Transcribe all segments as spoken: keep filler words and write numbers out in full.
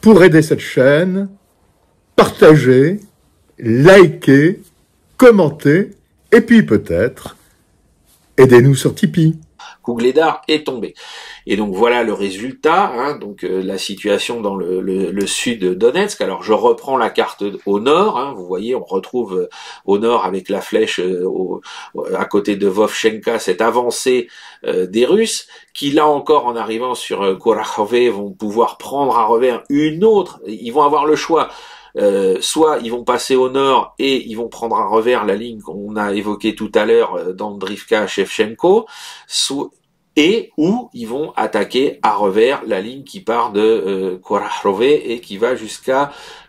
pour aider cette chaîne, partagez, likez, commentez, et puis peut-être, aidez-nous sur Tipeee. Kougledar est tombé. Et donc voilà le résultat, hein, donc euh, la situation dans le, le, le sud de Donetsk. Alors je reprends la carte au nord, hein, vous voyez, on retrouve euh, au nord avec la flèche euh, au, à côté de Vovchenka cette avancée euh, des Russes, qui là encore en arrivant sur euh, Kurakhove vont pouvoir prendre à revers une autre, ils vont avoir le choix. Euh, soit ils vont passer au nord et ils vont prendre à revers la ligne qu'on a évoquée tout à l'heure euh, d'Andrivka Shevchenko, soit et où ils vont attaquer à revers la ligne qui part de euh, Kurakhove et qui va jusqu'à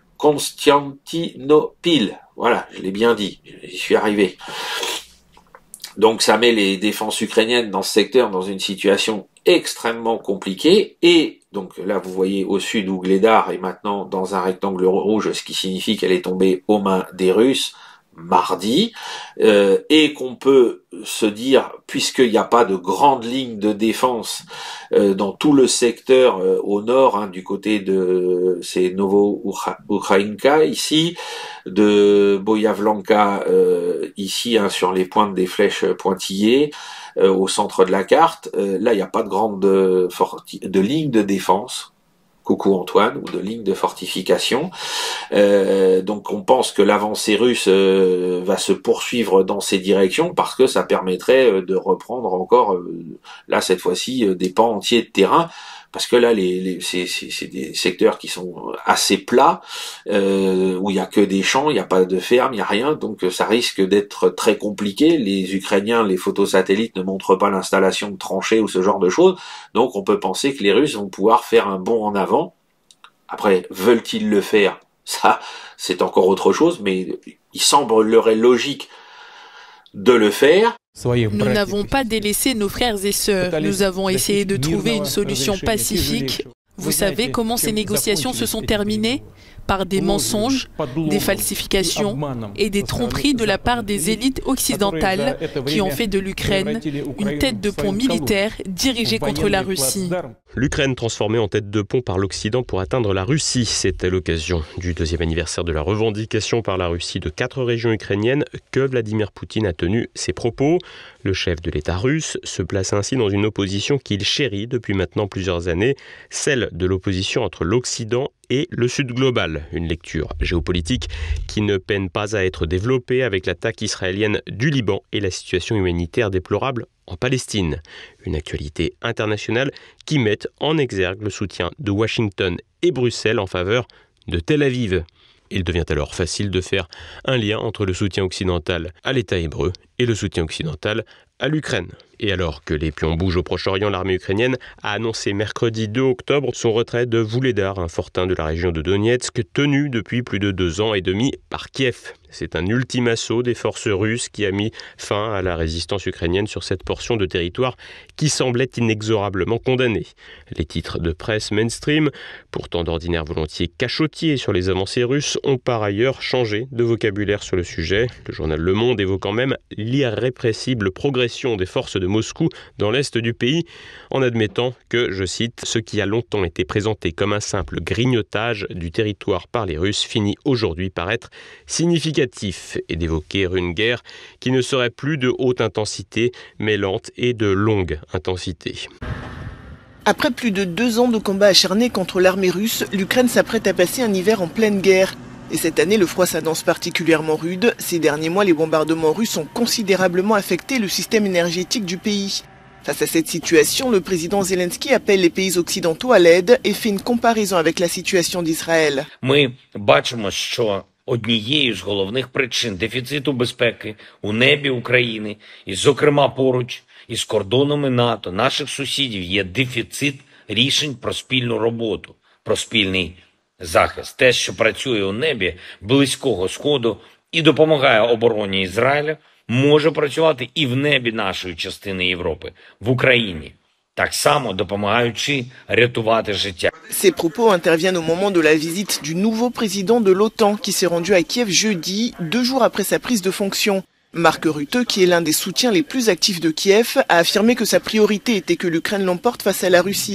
Konstantinopil. Voilà, je l'ai bien dit, j'y suis arrivé. Donc ça met les défenses ukrainiennes dans ce secteur dans une situation extrêmement compliquée, et donc là vous voyez au sud où Gledar est maintenant dans un rectangle rouge, ce qui signifie qu'elle est tombée aux mains des Russes mardi, euh, et qu'on peut se dire, puisqu'il n'y a pas de grande ligne de défense euh, dans tout le secteur euh, au nord, hein, du côté de c'est Novo-Ukrainka ici, de Boyavlanka euh, ici, hein, sur les pointes des flèches pointillées, euh, au centre de la carte, euh, là il n'y a pas de grande de, de ligne de défense. Coucou Antoine, ou de ligne de fortification. Euh, donc on pense que l'avancée russe euh, va se poursuivre dans ces directions parce que ça permettrait euh, de reprendre encore, euh, là cette fois-ci, euh, des pans entiers de terrain, parce que là les, les c'est, c'est, c'est des secteurs qui sont assez plats, euh, où il y a que des champs, il n'y a pas de ferme, il n'y a rien, donc ça risque d'être très compliqué. Les Ukrainiens, les photos satellites ne montrent pas l'installation de tranchées ou ce genre de choses, donc on peut penser que les Russes vont pouvoir faire un bond en avant. Après, veulent-ils le faire? Ça, c'est encore autre chose, mais il semblerait logique de le faire. Nous n'avons pas délaissé nos frères et sœurs. Nous avons essayé de trouver une solution pacifique. Vous savez comment ces négociations se sont terminées? Par des mensonges, des falsifications et des tromperies de la part des élites occidentales qui ont fait de l'Ukraine une tête de pont militaire dirigée contre la Russie. L'Ukraine transformée en tête de pont par l'Occident pour atteindre la Russie. C'était l'occasion du deuxième anniversaire de la revendication par la Russie de quatre régions ukrainiennes que Vladimir Poutine a tenu ses propos. Le chef de l'État russe se place ainsi dans une opposition qu'il chérit depuis maintenant plusieurs années, celle de l'opposition entre l'Occident et le Sud global, une lecture géopolitique qui ne peine pas à être développée avec l'attaque israélienne du Liban et la situation humanitaire déplorable en Palestine. Une actualité internationale qui met en exergue le soutien de Washington et Bruxelles en faveur de Tel Aviv. Il devient alors facile de faire un lien entre le soutien occidental à l'État hébreu et le soutien occidental à l'Ukraine. Et alors que les pions bougent au Proche-Orient, l'armée ukrainienne a annoncé mercredi deux octobre son retrait de Vuhledar, un fortin de la région de Donetsk, tenu depuis plus de deux ans et demi par Kiev. C'est un ultime assaut des forces russes qui a mis fin à la résistance ukrainienne sur cette portion de territoire qui semblait inexorablement condamnée. Les titres de presse mainstream, pourtant d'ordinaire volontiers cachotiers sur les avancées russes, ont par ailleurs changé de vocabulaire sur le sujet. Le journal Le Monde évoquant même l'irrépressible progression des forces de Moscou dans l'est du pays, en admettant que, je cite, ce qui a longtemps été présenté comme un simple grignotage du territoire par les Russes finit aujourd'hui par être significatif, et d'évoquer une guerre qui ne serait plus de haute intensité, mais lente et de longue intensité. Après plus de deux ans de combats acharnés contre l'armée russe, l'Ukraine s'apprête à passer un hiver en pleine guerre. Et cette année, le froid s'annonce particulièrement rude. Ces derniers mois, les bombardements russes ont considérablement affecté le système énergétique du pays. Face à cette situation, le président Zelensky appelle les pays occidentaux à l'aide et fait une comparaison avec la situation d'Israël. Однією з головних причин дефіциту безпеки у небі України, і, зокрема, поруч із кордонами НАТО, наших сусідів, є дефіцит рішень про спільну роботу, про спільний захист. Те, що працює у небі Близького Сходу і допомагає обороні Ізраїля, може працювати і в небі нашої частини Європи, в Україні. Ces propos interviennent au moment de la visite du nouveau président de l'OTAN qui s'est rendu à Kiev jeudi, deux jours après sa prise de fonction. Mark Rutte, qui est l'un des soutiens les plus actifs de Kiev, a affirmé que sa priorité était que l'Ukraine l'emporte face à la Russie.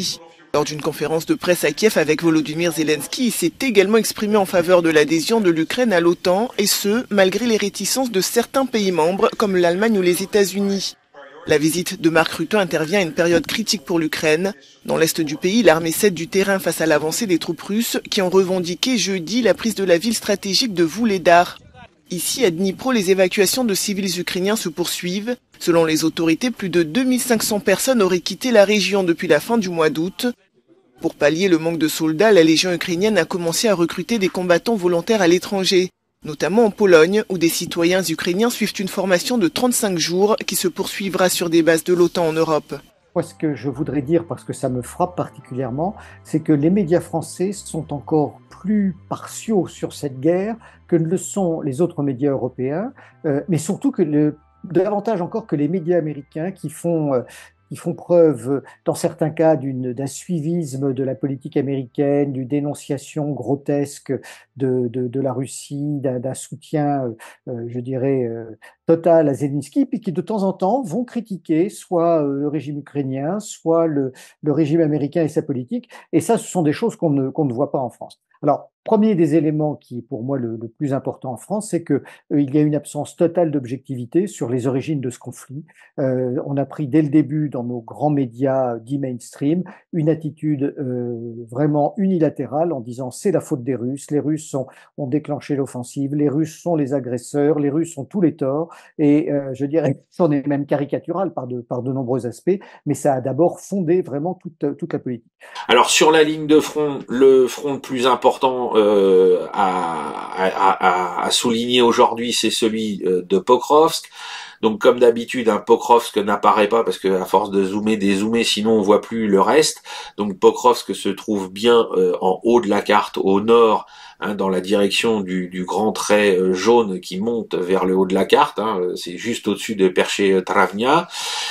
Lors d'une conférence de presse à Kiev avec Volodymyr Zelensky, il s'est également exprimé en faveur de l'adhésion de l'Ukraine à l'OTAN, et ce, malgré les réticences de certains pays membres comme l'Allemagne ou les États-Unis. La visite de Mark Rutte intervient à une période critique pour l'Ukraine. Dans l'est du pays, l'armée cède du terrain face à l'avancée des troupes russes qui ont revendiqué jeudi la prise de la ville stratégique de Vuhledar. Ici, à Dnipro, les évacuations de civils ukrainiens se poursuivent. Selon les autorités, plus de deux mille cinq cents personnes auraient quitté la région depuis la fin du mois d'août. Pour pallier le manque de soldats, la Légion ukrainienne a commencé à recruter des combattants volontaires à l'étranger, notamment en Pologne, où des citoyens ukrainiens suivent une formation de trente-cinq jours qui se poursuivra sur des bases de l'OTAN en Europe. Moi, ce que je voudrais dire, parce que ça me frappe particulièrement, c'est que les médias français sont encore plus partiaux sur cette guerre que ne le sont les autres médias européens, euh, mais surtout que le, davantage encore que les médias américains qui font... Euh, qui font preuve, dans certains cas, d'une, d'un suivisme de la politique américaine, d'une dénonciation grotesque de, de, de la Russie, d'un, d'un soutien, euh, je dirais, euh, total à Zelensky, puis qui de temps en temps vont critiquer soit euh, le régime ukrainien, soit le, le régime américain et sa politique. Et ça, ce sont des choses qu'on ne, qu'on ne voit pas en France. Alors, premier des éléments qui est pour moi le, le plus important en France, c'est que euh, il y a une absence totale d'objectivité sur les origines de ce conflit. Euh, on a pris dès le début dans nos grands médias dits mainstream une attitude euh, vraiment unilatérale en disant c'est la faute des Russes, les Russes sont, ont déclenché l'offensive, les Russes sont les agresseurs, les Russes ont tous les torts. Et euh, je dirais que ça en est même caricatural par de, par de nombreux aspects, mais ça a d'abord fondé vraiment toute, toute la politique. Alors sur la ligne de front, le front le plus important euh, à, à, à, à souligner aujourd'hui, c'est celui euh, de Pokrovsk. Donc comme d'habitude, un Pokrovsk n'apparaît pas parce que à force de zoomer, dézoomer, sinon on voit plus le reste. Donc Pokrovsk se trouve bien euh, en haut de la carte, au nord, hein, dans la direction du, du grand trait euh, jaune qui monte vers le haut de la carte. Hein, c'est juste au-dessus de Perche-Travnia.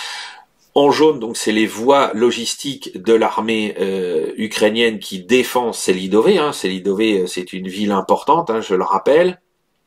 En jaune, donc, c'est les voies logistiques de l'armée euh, ukrainienne qui défend Selidové. Hein. Selidové, c'est une ville importante, hein, je le rappelle.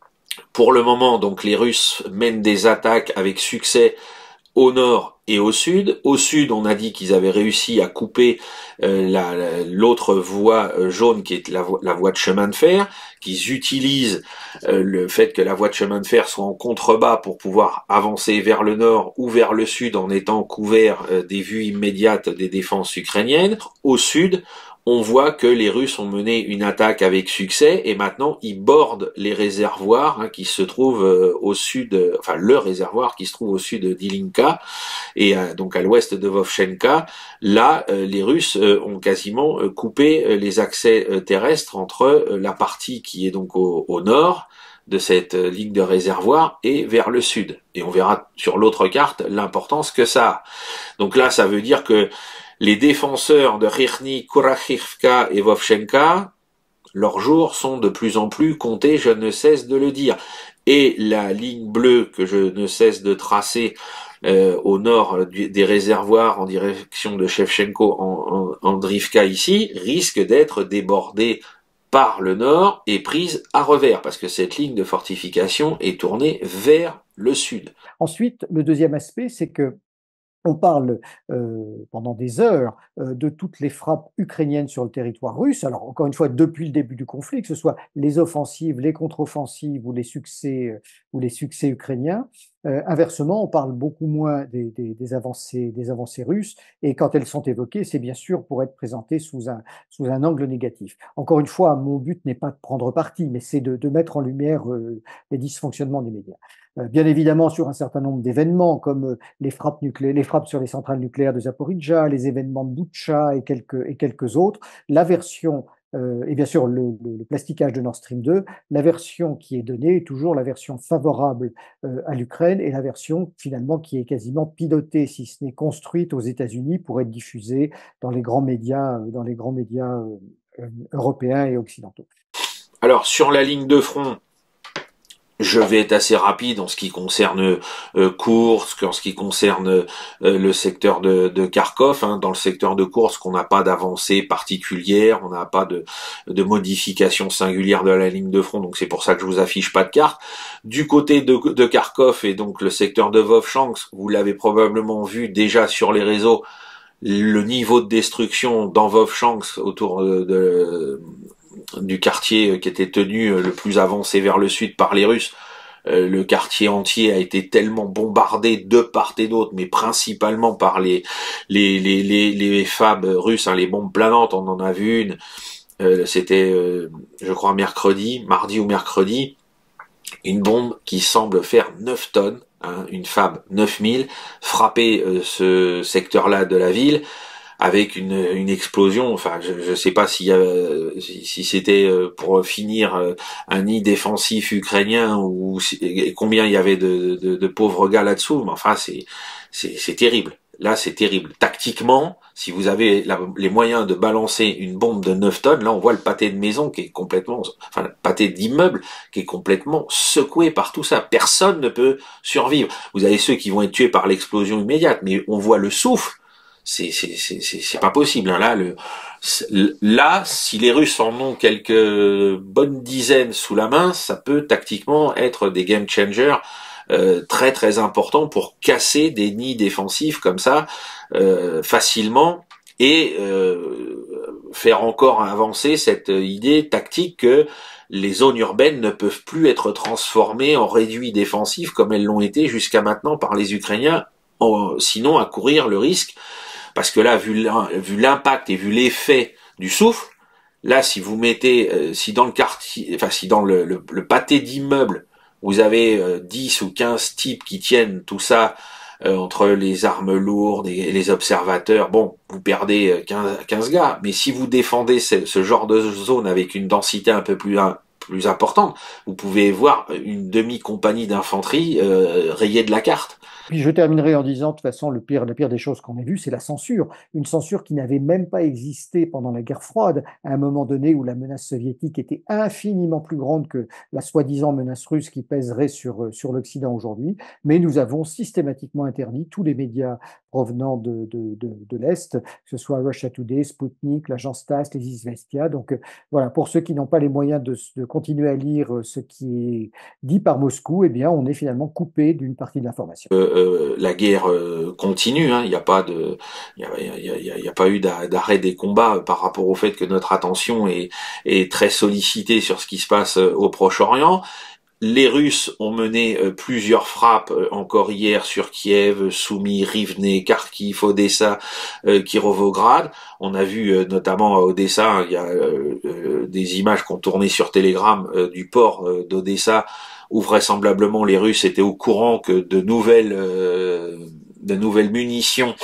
Pour le moment, donc, les Russes mènent des attaques avec succès au nord et au sud. Au sud, on a dit qu'ils avaient réussi à couper euh, la, la, l'autre voie euh, jaune qui est la, vo- la voie de chemin de fer, qu'ils utilisent euh, le fait que la voie de chemin de fer soit en contrebas pour pouvoir avancer vers le nord ou vers le sud en étant couvert euh, des vues immédiates des défenses ukrainiennes. Au sud, on voit que les Russes ont mené une attaque avec succès et maintenant ils bordent les réservoirs hein, qui se trouvent euh, au sud, euh, enfin le réservoir qui se trouve au sud d'Ilinka et euh, donc à l'ouest de Vovchenka. Là, euh, les Russes euh, ont quasiment euh, coupé euh, les accès euh, terrestres entre euh, la partie qui est donc au, au nord de cette euh, ligne de réservoir et vers le sud. Et on verra sur l'autre carte l'importance que ça a. Donc là, ça veut dire que les défenseurs de Rivne, Kurakhivka et Vovchenka, leurs jours sont de plus en plus comptés, je ne cesse de le dire. Et la ligne bleue que je ne cesse de tracer euh, au nord du, des réservoirs en direction de Shevchenko en, en, en Drivka ici, risque d'être débordée par le nord et prise à revers, parce que cette ligne de fortification est tournée vers le sud. Ensuite, le deuxième aspect, c'est que on parle euh, pendant des heures euh, de toutes les frappes ukrainiennes sur le territoire russe. Alors, encore une fois, depuis le début du conflit, que ce soit les offensives, les contre-offensives ou les succès, euh, ou les succès ukrainiens. Euh, inversement, on parle beaucoup moins des, des, des, avancées, des avancées russes, et quand elles sont évoquées, c'est bien sûr pour être présentées sous un, sous un angle négatif. Encore une fois, mon but n'est pas de prendre parti, mais c'est de, de mettre en lumière euh, les dysfonctionnements des médias. Euh, bien évidemment, sur un certain nombre d'événements, comme euh, les frappes nucléaires, les frappes sur les centrales nucléaires de Zaporijjia, les événements de Boutcha et quelques, et quelques autres, la version Euh, et bien sûr le, le, le plasticage de Nord Stream deux, la version qui est donnée est toujours la version favorable euh, à l'Ukraine et la version finalement qui est quasiment pilotée, si ce n'est construite aux États-Unis pour être diffusée dans les grands médias, dans les grands médias euh, européens et occidentaux. Alors sur la ligne de front, je vais être assez rapide en ce qui concerne euh, Koursk, en ce qui concerne euh, le secteur de, de Kharkov. Hein. Dans le secteur de Koursk, on n'a pas d'avancée particulière, on n'a pas de, de modification singulière de la ligne de front, donc c'est pour ça que je vous affiche pas de carte. Du côté de, de Kharkov et donc le secteur de Vovchansk, vous l'avez probablement vu déjà sur les réseaux, le niveau de destruction dans Vovchansk autour de, de, du quartier qui était tenu le plus avancé vers le sud par les Russes. Euh, le quartier entier a été tellement bombardé de part et d'autre, mais principalement par les les les les, les F A B russes, hein, les bombes planantes. On en a vu une. Euh, C'était, euh, je crois, mercredi, mardi ou mercredi, une bombe qui semble faire neuf tonnes, hein, une F A B neuf mille, frapper euh, ce secteur-là de la ville, avec une, une explosion. Enfin, je ne sais pas s'il y a, si, si c'était pour finir un nid défensif ukrainien ou si, et combien il y avait de, de, de pauvres gars là-dessous. Mais enfin, c'est c'est terrible. Là, c'est terrible. Tactiquement, si vous avez la, les moyens de balancer une bombe de neuf tonnes, là, on voit le pâté de maison qui est complètement, enfin, le pâté d'immeuble qui est complètement secoué par tout ça. Personne ne peut survivre. Vous avez ceux qui vont être tués par l'explosion immédiate, mais on voit le souffle. C'est c'est c'est c'est pas possible, hein. Là, le là, si les Russes en ont quelques bonnes dizaines sous la main, ça peut tactiquement être des game changers euh, très très importants pour casser des nids défensifs comme ça euh, facilement et euh, faire encore avancer cette idée tactique que les zones urbaines ne peuvent plus être transformées en réduits défensifs comme elles l'ont été jusqu'à maintenant par les Ukrainiens, en, sinon à courir le risque. Parce que là, vu l'impact et vu l'effet du souffle, là, si vous mettez, euh, si dans le quartier, enfin, si dans le, le, le pâté d'immeubles, vous avez euh, dix ou quinze types qui tiennent tout ça euh, entre les armes lourdes et les observateurs, bon, vous perdez quinze, quinze gars. Mais si vous défendez ce, ce genre de zone avec une densité un peu plus, un, plus importante, vous pouvez voir une demi-compagnie d'infanterie euh, rayée de la carte. Puis je terminerai en disant, de toute façon, le pire, la pire des choses qu'on ait vues, c'est la censure. Une censure qui n'avait même pas existé pendant la guerre froide, à un moment donné où la menace soviétique était infiniment plus grande que la soi-disant menace russe qui pèserait sur, sur l'Occident aujourd'hui. Mais nous avons systématiquement interdit tous les médias provenant de, de, de, de l'Est, que ce soit Russia Today, Sputnik, l'agence TASS, les Izvestia. Donc euh, voilà, pour ceux qui n'ont pas les moyens de, de continuer à lire ce qui est dit par Moscou, eh bien, on est finalement coupé d'une partie de l'information. Euh, euh, la guerre euh, continue, hein. Il n'y a pas de, il y a, il y a, il y a, il y a pas eu d'arrêt des combats par rapport au fait que notre attention est, est très sollicitée sur ce qui se passe au Proche-Orient. Les Russes ont mené euh, plusieurs frappes euh, encore hier sur Kiev, Soumy, Rivne, Kharkiv, Odessa, euh, Kirovograd. On a vu euh, notamment à Odessa, hein, il y a euh, euh, des images qu'on tournait sur Telegram euh, du port euh, d'Odessa, où vraisemblablement les Russes étaient au courant que de nouvelles, euh, de nouvelles munitions,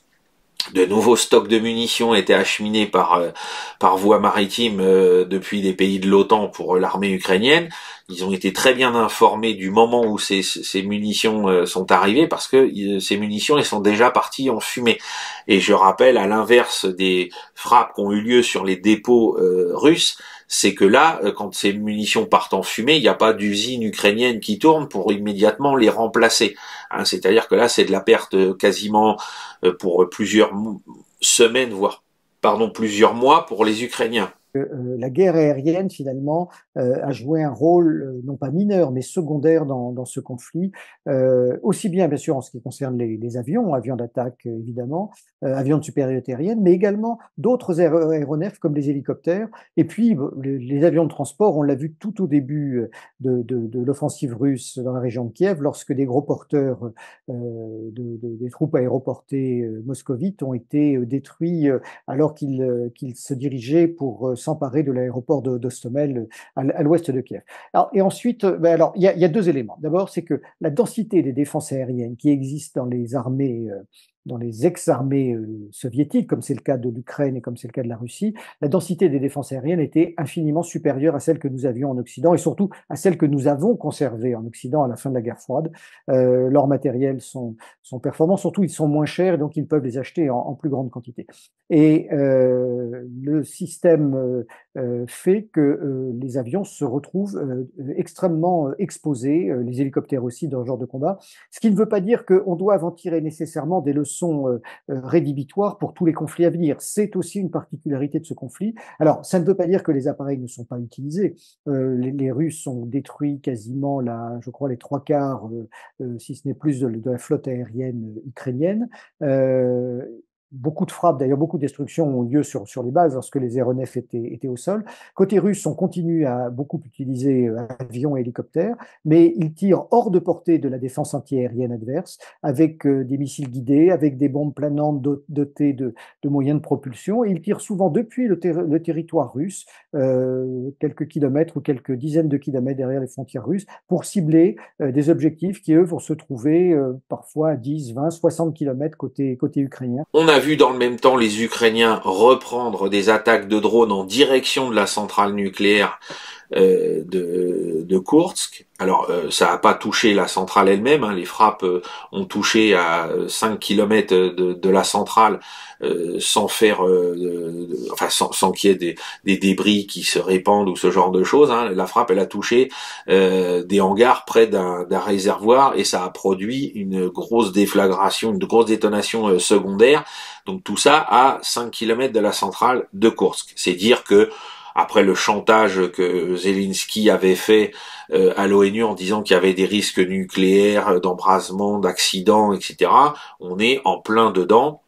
de nouveaux stocks de munitions étaient acheminés par euh, par voie maritime euh, depuis les pays de l'OTAN pour euh, l'armée ukrainienne. Ils ont été très bien informés du moment où ces, ces munitions euh, sont arrivées parce que euh, ces munitions elles sont déjà parties en fumée. Et je rappelle, à l'inverse des frappes qui ont eu lieu sur les dépôts euh, russes, c'est que là, quand ces munitions partent en fumée, il n'y a pas d'usine ukrainienne qui tourne pour immédiatement les remplacer. Hein, c'est-à-dire que là, c'est de la perte quasiment pour plusieurs semaines, voire pardon, plusieurs mois pour les Ukrainiens. Euh, la guerre aérienne, finalement, euh, a joué un rôle, euh, non pas mineur, mais secondaire dans, dans ce conflit, euh, aussi bien, bien sûr, en ce qui concerne les, les avions, avions d'attaque, euh, évidemment, euh, avions de supériorité aérienne, mais également d'autres aé aéronefs comme les hélicoptères. Et puis, les, les avions de transport, on l'a vu tout au début de, de, de l'offensive russe dans la région de Kiev, lorsque des gros porteurs euh, de, de, des troupes aéroportées euh, moscovites ont été euh, détruits euh, alors qu'ils euh, qu'ils se dirigeaient pour euh, s'emparer de l'aéroport d'Hostomel à, à l'ouest de Kiev. Alors, et ensuite, ben alors, il y, y a deux éléments. D'abord, c'est que la densité des défenses aériennes qui existent dans les armées euh, dans les ex-armées euh, soviétiques, comme c'est le cas de l'Ukraine et comme c'est le cas de la Russie, la densité des défenses aériennes était infiniment supérieure à celle que nous avions en Occident et surtout à celle que nous avons conservée en Occident à la fin de la guerre froide. Euh, leurs matériels sont, sont performants, surtout ils sont moins chers et donc ils peuvent les acheter en, en plus grande quantité. Et euh, le système euh, euh, fait que euh, les avions se retrouvent euh, extrêmement exposés, euh, les hélicoptères aussi dans ce genre de combat, ce qui ne veut pas dire qu'on doit en tirer nécessairement des leçons euh, rédhibitoires pour tous les conflits à venir. C'est aussi une particularité de ce conflit. Alors, ça ne veut pas dire que les appareils ne sont pas utilisés. Euh, les, les Russes ont détruit quasiment, la, je crois, les trois quarts, euh, euh, si ce n'est plus, de, de la flotte aérienne ukrainienne. Euh, beaucoup de frappes, d'ailleurs beaucoup de destructions ont lieu sur, sur les bases lorsque les aéronefs étaient, étaient au sol. Côté russe, on continue à beaucoup utiliser euh, avions et hélicoptères, mais ils tirent hors de portée de la défense antiaérienne adverse avec euh, des missiles guidés, avec des bombes planantes dotées de, de moyens de propulsion, et ils tirent souvent depuis le, ter le territoire russe, euh, quelques kilomètres ou quelques dizaines de kilomètres derrière les frontières russes, pour cibler euh, des objectifs qui, eux, vont se trouver euh, parfois à dix, vingt, soixante kilomètres côté, côté ukrainien. On a vu dans le même temps les Ukrainiens reprendre des attaques de drones en direction de la centrale nucléaire euh, de, de Koursk. Alors euh, ça n'a pas touché la centrale elle-même, hein. Les frappes euh, ont touché à cinq kilomètres de, de la centrale euh, sans faire, euh, de, de, enfin sans, sans qu'il y ait des, des débris qui se répandent ou ce genre de choses, hein. La frappe elle a touché euh, des hangars près d'un d'un réservoir et ça a produit une grosse déflagration, une grosse détonation euh, secondaire. Donc tout ça à cinq kilomètres de la centrale de Koursk. C'est dire que après le chantage que Zelensky avait fait euh, à l'ONU en disant qu'il y avait des risques nucléaires, d'embrasement, d'accidents, et cetera, on est en plein dedans.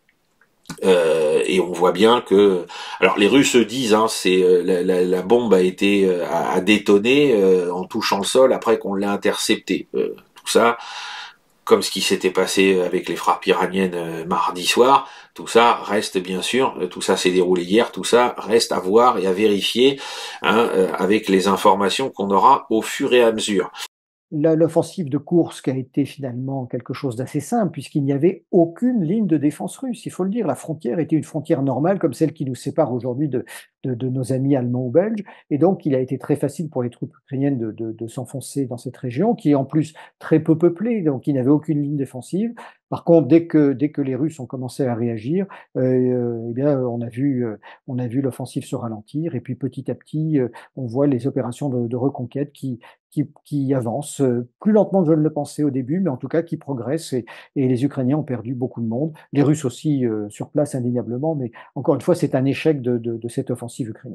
Euh, et on voit bien que, alors les Russes disent, hein, c'est euh, la, la, la bombe a été euh, a, a détonné euh, en touchant le sol après qu'on l'a intercepté. Euh, tout ça, comme ce qui s'était passé avec les frappes iraniennes euh, mardi soir, tout ça reste bien sûr, euh, tout ça s'est déroulé hier, tout ça reste à voir et à vérifier, hein, euh, avec les informations qu'on aura au fur et à mesure. L'offensive de Koursk a été finalement quelque chose d'assez simple, puisqu'il n'y avait aucune ligne de défense russe, il faut le dire. La frontière était une frontière normale, comme celle qui nous sépare aujourd'hui de, de, de nos amis allemands ou belges. Et donc, il a été très facile pour les troupes ukrainiennes de, de, de s'enfoncer dans cette région, qui est en plus très peu peuplée, donc il n'avait aucune ligne défensive. Par contre, dès que, dès que les Russes ont commencé à réagir, euh, eh bien, on a vu, euh, on a vu l'offensive se ralentir. Et puis, petit à petit, euh, on voit les opérations de, de reconquête qui, qui, qui avancent euh, plus lentement que je ne le pensais au début, mais en tout cas qui progressent. Et, et les Ukrainiens ont perdu beaucoup de monde. Les Russes aussi euh, sur place, indéniablement. Mais encore une fois, c'est un échec de, de, de cette offensive ukrainienne.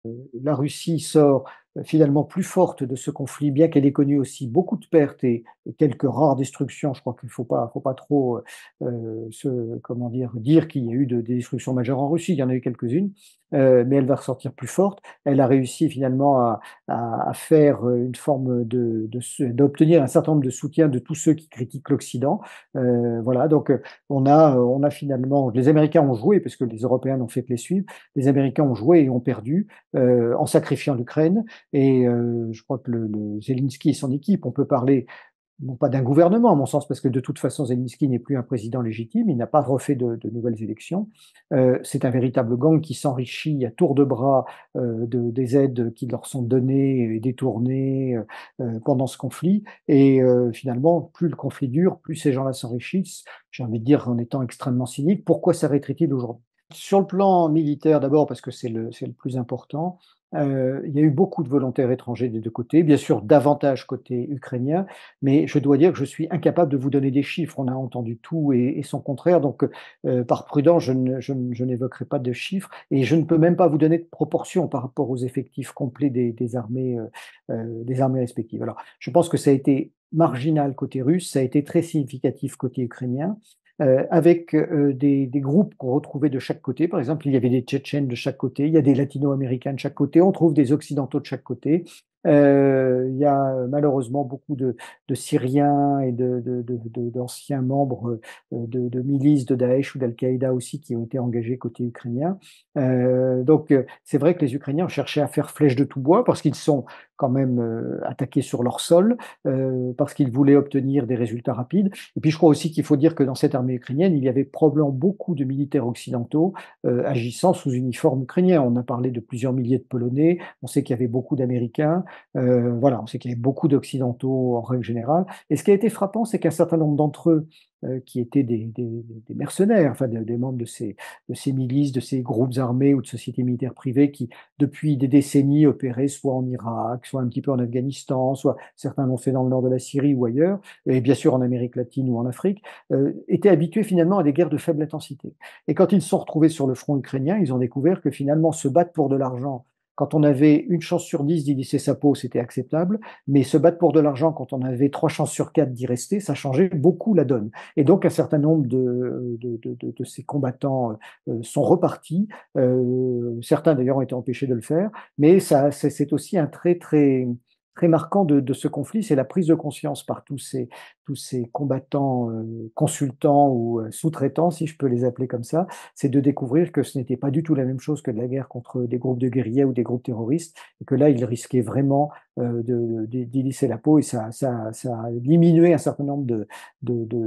La Russie sort finalement plus forte de ce conflit, bien qu'elle ait connu aussi beaucoup de pertes et, et quelques rares destructions. Je crois qu'il ne faut pas, faut pas trop euh, se, comment dire, dire qu'il y a eu de, des destructions majeures en Russie. Il y en a eu quelques-unes, euh, mais elle va ressortir plus forte. Elle a réussi finalement à, à, à faire une forme de, de, d'obtenir un certain nombre de soutiens de tous ceux qui critiquent l'Occident. Euh, voilà, donc on a, on a finalement, les Américains ont joué, parce que les Européens n'ont fait que les suivre. Les Américains ont joué et ont perdu euh, en sacrifiant l'Ukraine. Et euh, je crois que le, le Zelensky et son équipe, on peut parler non pas d'un gouvernement, à mon sens, parce que de toute façon, Zelensky n'est plus un président légitime, il n'a pas refait de, de nouvelles élections. Euh, c'est un véritable gang qui s'enrichit à tour de bras euh, de, des aides qui leur sont données et détournées euh, pendant ce conflit. Et euh, finalement, plus le conflit dure, plus ces gens-là s'enrichissent. J'ai envie de dire, en étant extrêmement cynique, pourquoi s'arrêterait-il aujourd'hui? Sur le plan militaire, d'abord, parce que c'est le, c'est le plus important, euh, il y a eu beaucoup de volontaires étrangers des deux côtés, bien sûr davantage côté ukrainien, mais je dois dire que je suis incapable de vous donner des chiffres. On a entendu tout et, et son contraire, donc euh, par prudence, je, ne, je, je n'évoquerai pas de chiffres et je ne peux même pas vous donner de proportions par rapport aux effectifs complets des, des armées, euh, des armées respectives. Alors, je pense que ça a été marginal côté russe, ça a été très significatif côté ukrainien. Euh, avec euh, des, des groupes qu'on retrouvait de chaque côté. Par exemple, il y avait des Tchétchènes de chaque côté, il y a des Latino-Américains de chaque côté, on trouve des Occidentaux de chaque côté. Euh, il y a malheureusement beaucoup de, de Syriens et de, de, de, de, d'anciens membres de, de milices de Daesh ou d'Al-Qaïda aussi qui ont été engagés côté ukrainien. Euh, donc c'est vrai que les Ukrainiens ont cherché à faire flèche de tout bois parce qu'ils sont quand même euh, attaqués sur leur sol, euh, parce qu'ils voulaient obtenir des résultats rapides. Et puis je crois aussi qu'il faut dire que dans cette armée ukrainienne, il y avait probablement beaucoup de militaires occidentaux euh, agissant sous uniforme ukrainien. On a parlé de plusieurs milliers de Polonais, on sait qu'il y avait beaucoup d'Américains. Euh, voilà, on sait qu'il y avait beaucoup d'Occidentaux en règle générale. Et ce qui a été frappant, c'est qu'un certain nombre d'entre eux, euh, qui étaient des, des, des mercenaires, enfin des, des membres de ces, de ces milices, de ces groupes armés ou de sociétés militaires privées qui, depuis des décennies, opéraient soit en Irak, soit un petit peu en Afghanistan, soit certains l'ont fait dans le nord de la Syrie ou ailleurs, et bien sûr en Amérique latine ou en Afrique, euh, étaient habitués finalement à des guerres de faible intensité. Et quand ils se sont retrouvés sur le front ukrainien, ils ont découvert que finalement se battre pour de l'argent, quand on avait une chance sur dix d'y laisser sa peau, c'était acceptable, mais se battre pour de l'argent quand on avait trois chances sur quatre d'y rester, ça changeait beaucoup la donne. Et donc un certain nombre de, de, de, de, de ces combattants euh, sont repartis. Euh, certains d'ailleurs ont été empêchés de le faire, mais ça, c'est, c'est aussi un trait très très marquant de, de ce conflit, c'est la prise de conscience par tous ces, tous ces combattants, euh, consultants ou euh, sous-traitants, si je peux les appeler comme ça, c'est de découvrir que ce n'était pas du tout la même chose que de la guerre contre des groupes de guérillas ou des groupes terroristes, et que là, ils risquaient vraiment euh, de, de, d'y lisser la peau, et ça, ça, ça a diminué un certain nombre de, de, de,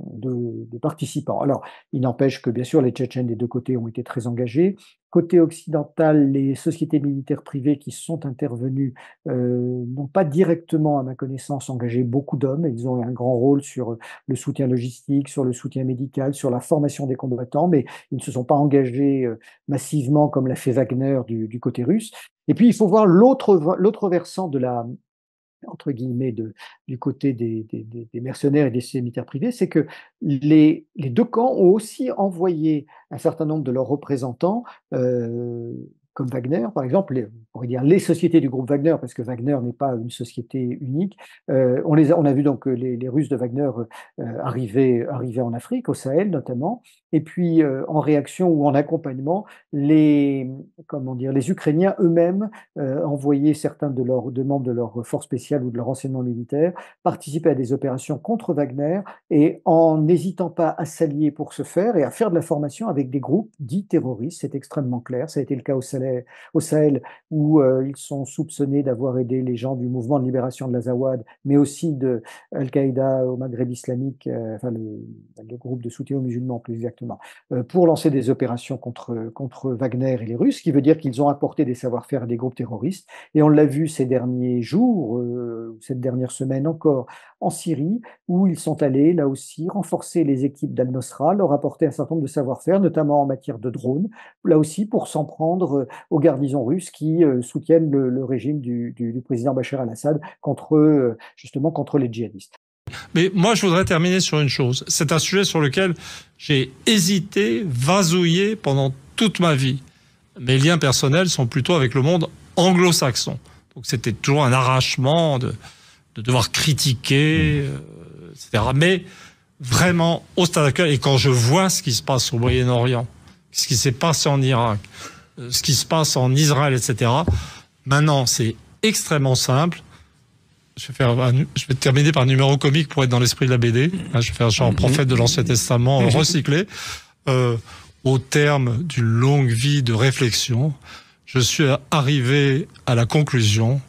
de, de participants. Alors, il n'empêche que, bien sûr, les Tchétchènes des deux côtés ont été très engagés. Côté occidental, les sociétés militaires privées qui sont intervenues euh, n'ont pas directement, à ma connaissance, engagé beaucoup d'hommes. Ils ont eu un grand rôle sur le soutien logistique, sur le soutien médical, sur la formation des combattants, mais ils ne se sont pas engagés euh, massivement comme l'a fait Wagner du, du côté russe. Et puis, il faut voir l'autre, l'autre versant de la, entre guillemets, de, du côté des, des, des mercenaires et des sociétés militaires privées, c'est que les, les deux camps ont aussi envoyé un certain nombre de leurs représentants, euh, comme Wagner, par exemple, les, on pourrait dire les sociétés du groupe Wagner, parce que Wagner n'est pas une société unique. Euh, on, les a, on a vu donc les, les Russes de Wagner euh, arriver, arriver en Afrique, au Sahel notamment, et puis euh, en réaction ou en accompagnement, les, comment dire, les Ukrainiens eux-mêmes euh, envoyaient certains de leurs de membres de leur force spéciale ou de leur renseignement militaire participer à des opérations contre Wagner, et en n'hésitant pas à s'allier pour ce faire et à faire de la formation avec des groupes dits terroristes. C'est extrêmement clair. Ça a été le cas au Sahel, au Sahel où euh, ils sont soupçonnés d'avoir aidé les gens du mouvement de libération de l'Azawad, mais aussi de Al-Qaïda au Maghreb islamique, euh, enfin le, le groupe de soutien aux musulmans plus exactement, euh, pour lancer des opérations contre, contre Wagner et les Russes, ce qui veut dire qu'ils ont apporté des savoir-faire à des groupes terroristes. Et on l'a vu ces derniers jours, euh, cette dernière semaine encore, en Syrie, où ils sont allés, là aussi, renforcer les équipes d'Al-Nosra, leur apporter un certain nombre de savoir-faire, notamment en matière de drones, là aussi pour s'en prendre aux garnisons russes qui euh, soutiennent le, le régime du, du, du président Bachar al-Assad contre, euh, justement, contre les djihadistes. Mais moi, je voudrais terminer sur une chose. C'est un sujet sur lequel j'ai hésité, vasouillé pendant toute ma vie. Mes liens personnels sont plutôt avec le monde anglo-saxon. Donc c'était toujours un arrachement de, de devoir critiquer, euh, et cetera. Mais vraiment, au stade actuel, et quand je vois ce qui se passe au Moyen-Orient, ce qui s'est passé en Irak, ce qui se passe en Israël, et cetera, maintenant, c'est extrêmement simple. Je vais, faire un, je vais terminer par un numéro comique pour être dans l'esprit de la B D. Je vais faire genre prophète de l'Ancien Testament recyclé. Euh, au terme d'une longue vie de réflexion, je suis arrivé à la conclusion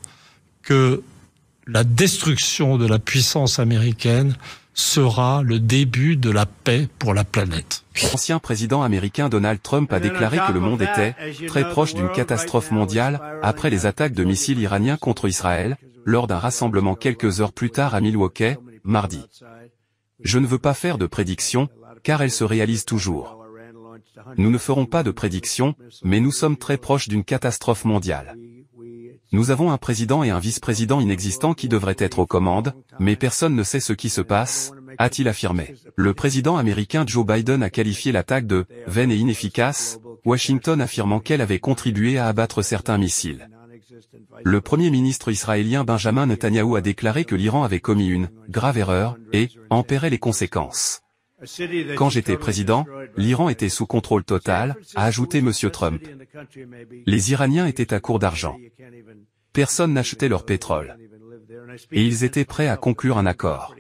que la destruction de la puissance américaine sera le début de la paix pour la planète. L'ancien président américain Donald Trump a déclaré que le monde était très proche d'une catastrophe mondiale après les attaques de missiles iraniens contre Israël, lors d'un rassemblement quelques heures plus tard à Milwaukee, mardi. Je ne veux pas faire de prédictions, car elles se réalisent toujours. Nous ne ferons pas de prédictions, mais nous sommes très proches d'une catastrophe mondiale. Nous avons un président et un vice-président inexistants qui devraient être aux commandes, mais personne ne sait ce qui se passe, a-t-il affirmé. Le président américain Joe Biden a qualifié l'attaque de « vaine et inefficace », Washington affirmant qu'elle avait contribué à abattre certains missiles. Le premier ministre israélien Benjamin Netanyahou a déclaré que l'Iran avait commis une « grave erreur » et « en paierait les conséquences ». Quand j'étais président, l'Iran était sous contrôle total, a ajouté M. Trump. Les Iraniens étaient à court d'argent. Personne n'achetait leur pétrole. Et ils étaient prêts à conclure un accord.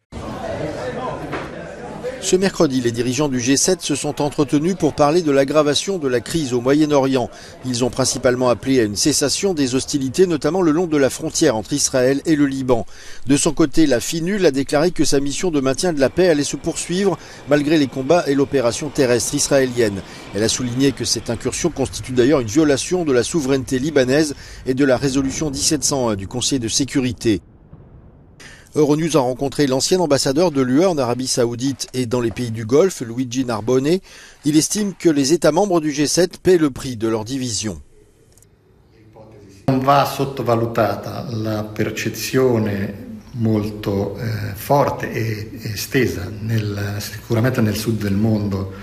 Ce mercredi, les dirigeants du G sept se sont entretenus pour parler de l'aggravation de la crise au Moyen-Orient. Ils ont principalement appelé à une cessation des hostilités, notamment le long de la frontière entre Israël et le Liban. De son côté, la FINUL a déclaré que sa mission de maintien de la paix allait se poursuivre malgré les combats et l'opération terrestre israélienne. Elle a souligné que cette incursion constitue d'ailleurs une violation de la souveraineté libanaise et de la résolution dix-sept cent un du Conseil de sécurité. Euronews a rencontré l'ancien ambassadeur de l'U E en Arabie Saoudite et dans les pays du Golfe, Luigi Narbonne. Il estime que les États membres du G sept paient le prix de leur division. Non va sottovalutata la percezione molto eh, forte e estesa nel, sicuramente nel sud del mondo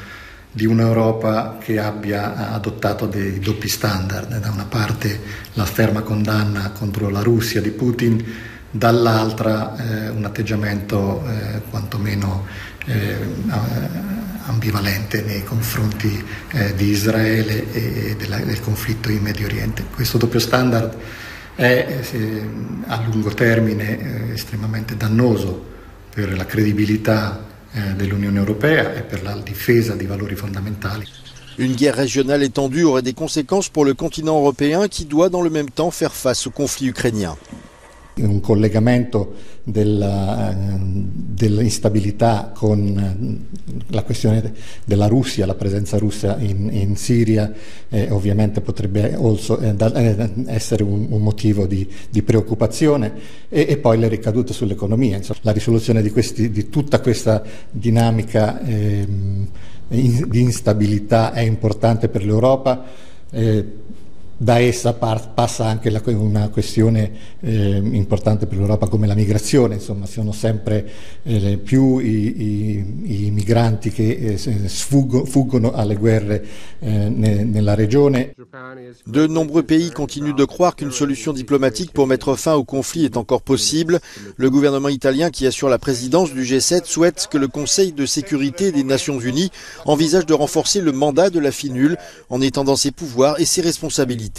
di un'Europa che abbia adottato dei doppi standard, da una parte la ferma condanna contro la Russia di Putin, dall'altra eh, un atteggiamento eh, quantomeno eh, ambivalente nei confronti eh, di Israele e della, del conflitto in Medio Oriente. Questo doppio standard è eh, a lungo termine eh, estremamente dannoso per la credibilità eh, dell'Unione Europea et per la difesa di valori fondamentali. Une guerre régionale étendue aurait des conséquences pour le continent européen qui doit dans le même temps faire face au conflit ukrainien. Un collegamento della, dell'instabilità con la questione della Russia, la presenza russa in, in Siria, eh, ovviamente potrebbe also, eh, da, eh, essere un, un motivo di, di preoccupazione e, e poi le ricadute sull'economia. Insomma, la risoluzione di, questi, di tutta questa dinamica eh, in, di instabilità è importante per l'Europa. Eh, Da essa par- passa anche la, una questione eh, importante per l'Europa come la migrazione, insomma sono sempre eh, più i, i, i migranti che eh, sfuggo, fuggono alle guerre eh, ne, nella regione. De nombreux pays continuent de croire qu'une solution diplomatique pour mettre fin au conflit est encore possible. Le gouvernement italien qui assure la présidence du G sept souhaite que le Conseil de sécurité des Nations Unies envisage de renforcer le mandat de la FINUL en étendant ses pouvoirs et ses responsabilités.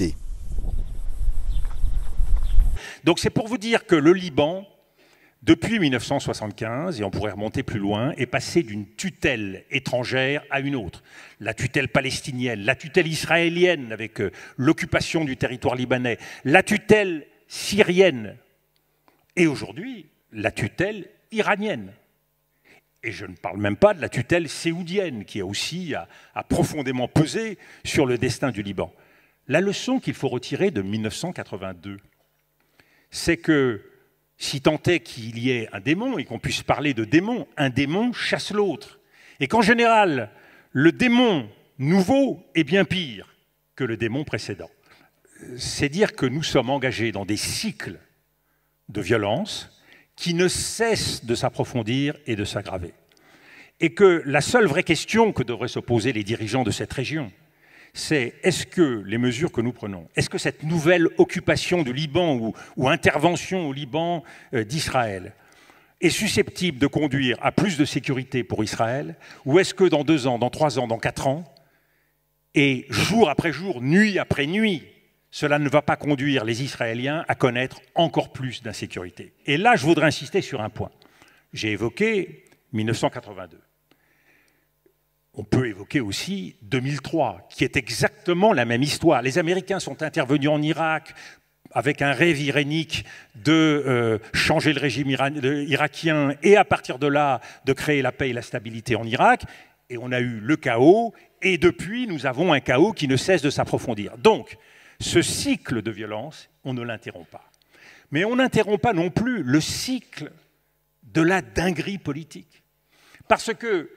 Donc c'est pour vous dire que le Liban, depuis mille neuf cent soixante-quinze, et on pourrait remonter plus loin, est passé d'une tutelle étrangère à une autre. La tutelle palestinienne, la tutelle israélienne avec euh, l'occupation du territoire libanais, la tutelle syrienne et aujourd'hui la tutelle iranienne. Et je ne parle même pas de la tutelle saoudienne qui a aussi a, a profondément pesé sur le destin du Liban. La leçon qu'il faut retirer de mille neuf cent quatre-vingt-deux, c'est que si tant est qu'il y ait un démon et qu'on puisse parler de démon, un démon chasse l'autre. Et qu'en général, le démon nouveau est bien pire que le démon précédent. C'est dire que nous sommes engagés dans des cycles de violence qui ne cessent de s'approfondir et de s'aggraver. Et que la seule vraie question que devraient se poser les dirigeants de cette région, c'est est-ce que les mesures que nous prenons, est-ce que cette nouvelle occupation du Liban ou, ou intervention au Liban euh, d'Israël est susceptible de conduire à plus de sécurité pour Israël, ou est-ce que dans deux ans, dans trois ans, dans quatre ans, et jour après jour, nuit après nuit, cela ne va pas conduire les Israéliens à connaître encore plus d'insécurité. Et là, je voudrais insister sur un point. J'ai évoqué mille neuf cent quatre-vingt-deux. On peut évoquer aussi deux mille trois, qui est exactement la même histoire. Les Américains sont intervenus en Irak avec un rêve irénique de euh, changer le régime iran irakien et à partir de là, de créer la paix et la stabilité en Irak. Et on a eu le chaos, et depuis, nous avons un chaos qui ne cesse de s'approfondir. Donc, ce cycle de violence, on ne l'interrompt pas. Mais on n'interrompt pas non plus le cycle de la dinguerie politique. Parce que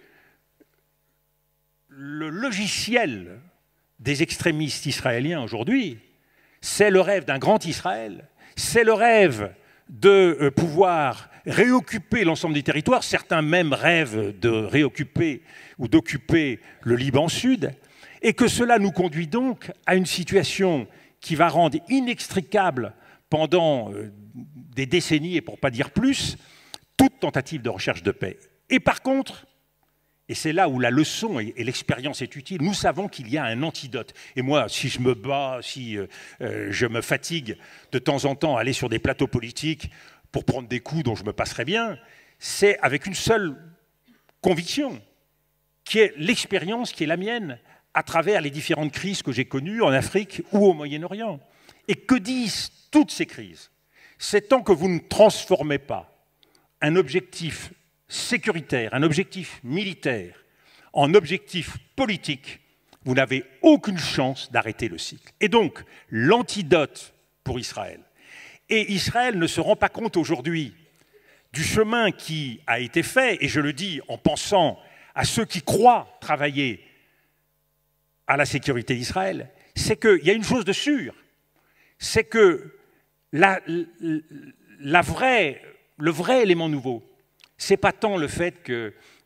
le logiciel des extrémistes israéliens aujourd'hui, c'est le rêve d'un grand Israël, c'est le rêve de pouvoir réoccuper l'ensemble du territoire, certains même rêvent de réoccuper ou d'occuper le Liban Sud, et que cela nous conduit donc à une situation qui va rendre inextricable pendant des décennies, et pour ne pas dire plus, toute tentative de recherche de paix. Et par contre, et c'est là où la leçon et, et l'expérience est utile, nous savons qu'il y a un antidote. Et moi, si je me bats, si euh, je me fatigue de temps en temps à aller sur des plateaux politiques pour prendre des coups dont je me passerai bien, c'est avec une seule conviction, qui est l'expérience qui est la mienne à travers les différentes crises que j'ai connues en Afrique ou au Moyen-Orient. Et que disent toutes ces crises? C'est tant que vous ne transformez pas un objectif sécuritaire, un objectif militaire, en objectif politique, vous n'avez aucune chance d'arrêter le cycle. Et donc, l'antidote pour Israël. Et Israël ne se rend pas compte aujourd'hui du chemin qui a été fait, et je le dis en pensant à ceux qui croient travailler à la sécurité d'Israël, c'est qu'il y a une chose de sûre, c'est que la, la vraie, le vrai élément nouveau, c'est pas tant le fait que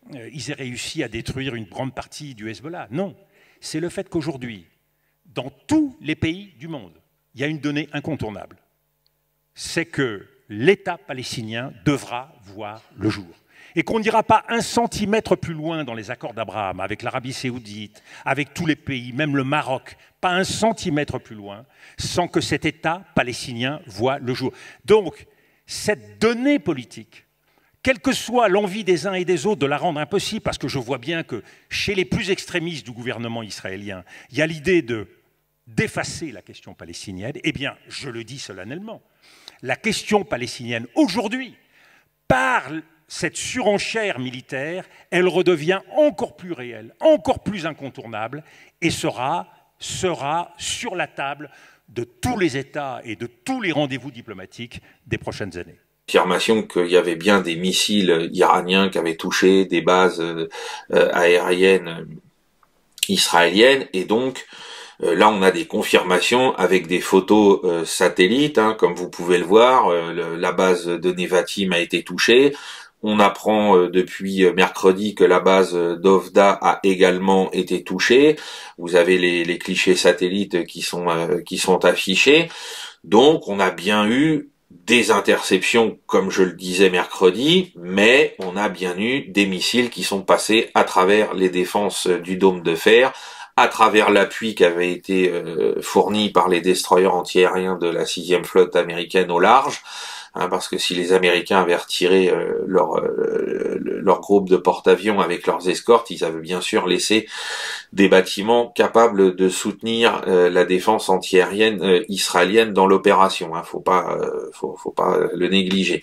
euh, ils aient réussi à détruire une grande partie du Hezbollah. Non, c'est le fait qu'aujourd'hui, dans tous les pays du monde, il y a une donnée incontournable. C'est que l'État palestinien devra voir le jour. Et qu'on n'ira pas un centimètre plus loin dans les accords d'Abraham, avec l'Arabie saoudite, avec tous les pays, même le Maroc, pas un centimètre plus loin, sans que cet État palestinien voie le jour. Donc, cette donnée politique, quelle que soit l'envie des uns et des autres de la rendre impossible, parce que je vois bien que chez les plus extrémistes du gouvernement israélien, il y a l'idée de d'effacer la question palestinienne, eh bien, je le dis solennellement, la question palestinienne, aujourd'hui, par cette surenchère militaire, elle redevient encore plus réelle, encore plus incontournable, et sera, sera sur la table de tous les États et de tous les rendez-vous diplomatiques des prochaines années. Affirmation qu'il y avait bien des missiles iraniens qui avaient touché des bases euh, aériennes israéliennes, et donc Euh, là, on a des confirmations avec des photos euh, satellites, hein, comme vous pouvez le voir. Euh, le, la base de Nevatim a été touchée. On apprend euh, depuis mercredi que la base d'Ovda a également été touchée. Vous avez les, les clichés satellites qui sont euh, qui sont affichés. Donc, on a bien eu des interceptions, comme je le disais mercredi, mais on a bien eu des missiles qui sont passés à travers les défenses du dôme de fer, à travers l'appui qui avait été euh, fourni par les destroyers antiaériens de la sixième flotte américaine au large, hein, parce que si les Américains avaient retiré euh, leur, euh, leur groupe de porte-avions avec leurs escortes, ils avaient bien sûr laissé des bâtiments capables de soutenir euh, la défense antiaérienne euh, israélienne dans l'opération. Hein, faut pas, euh, faut, faut pas le négliger.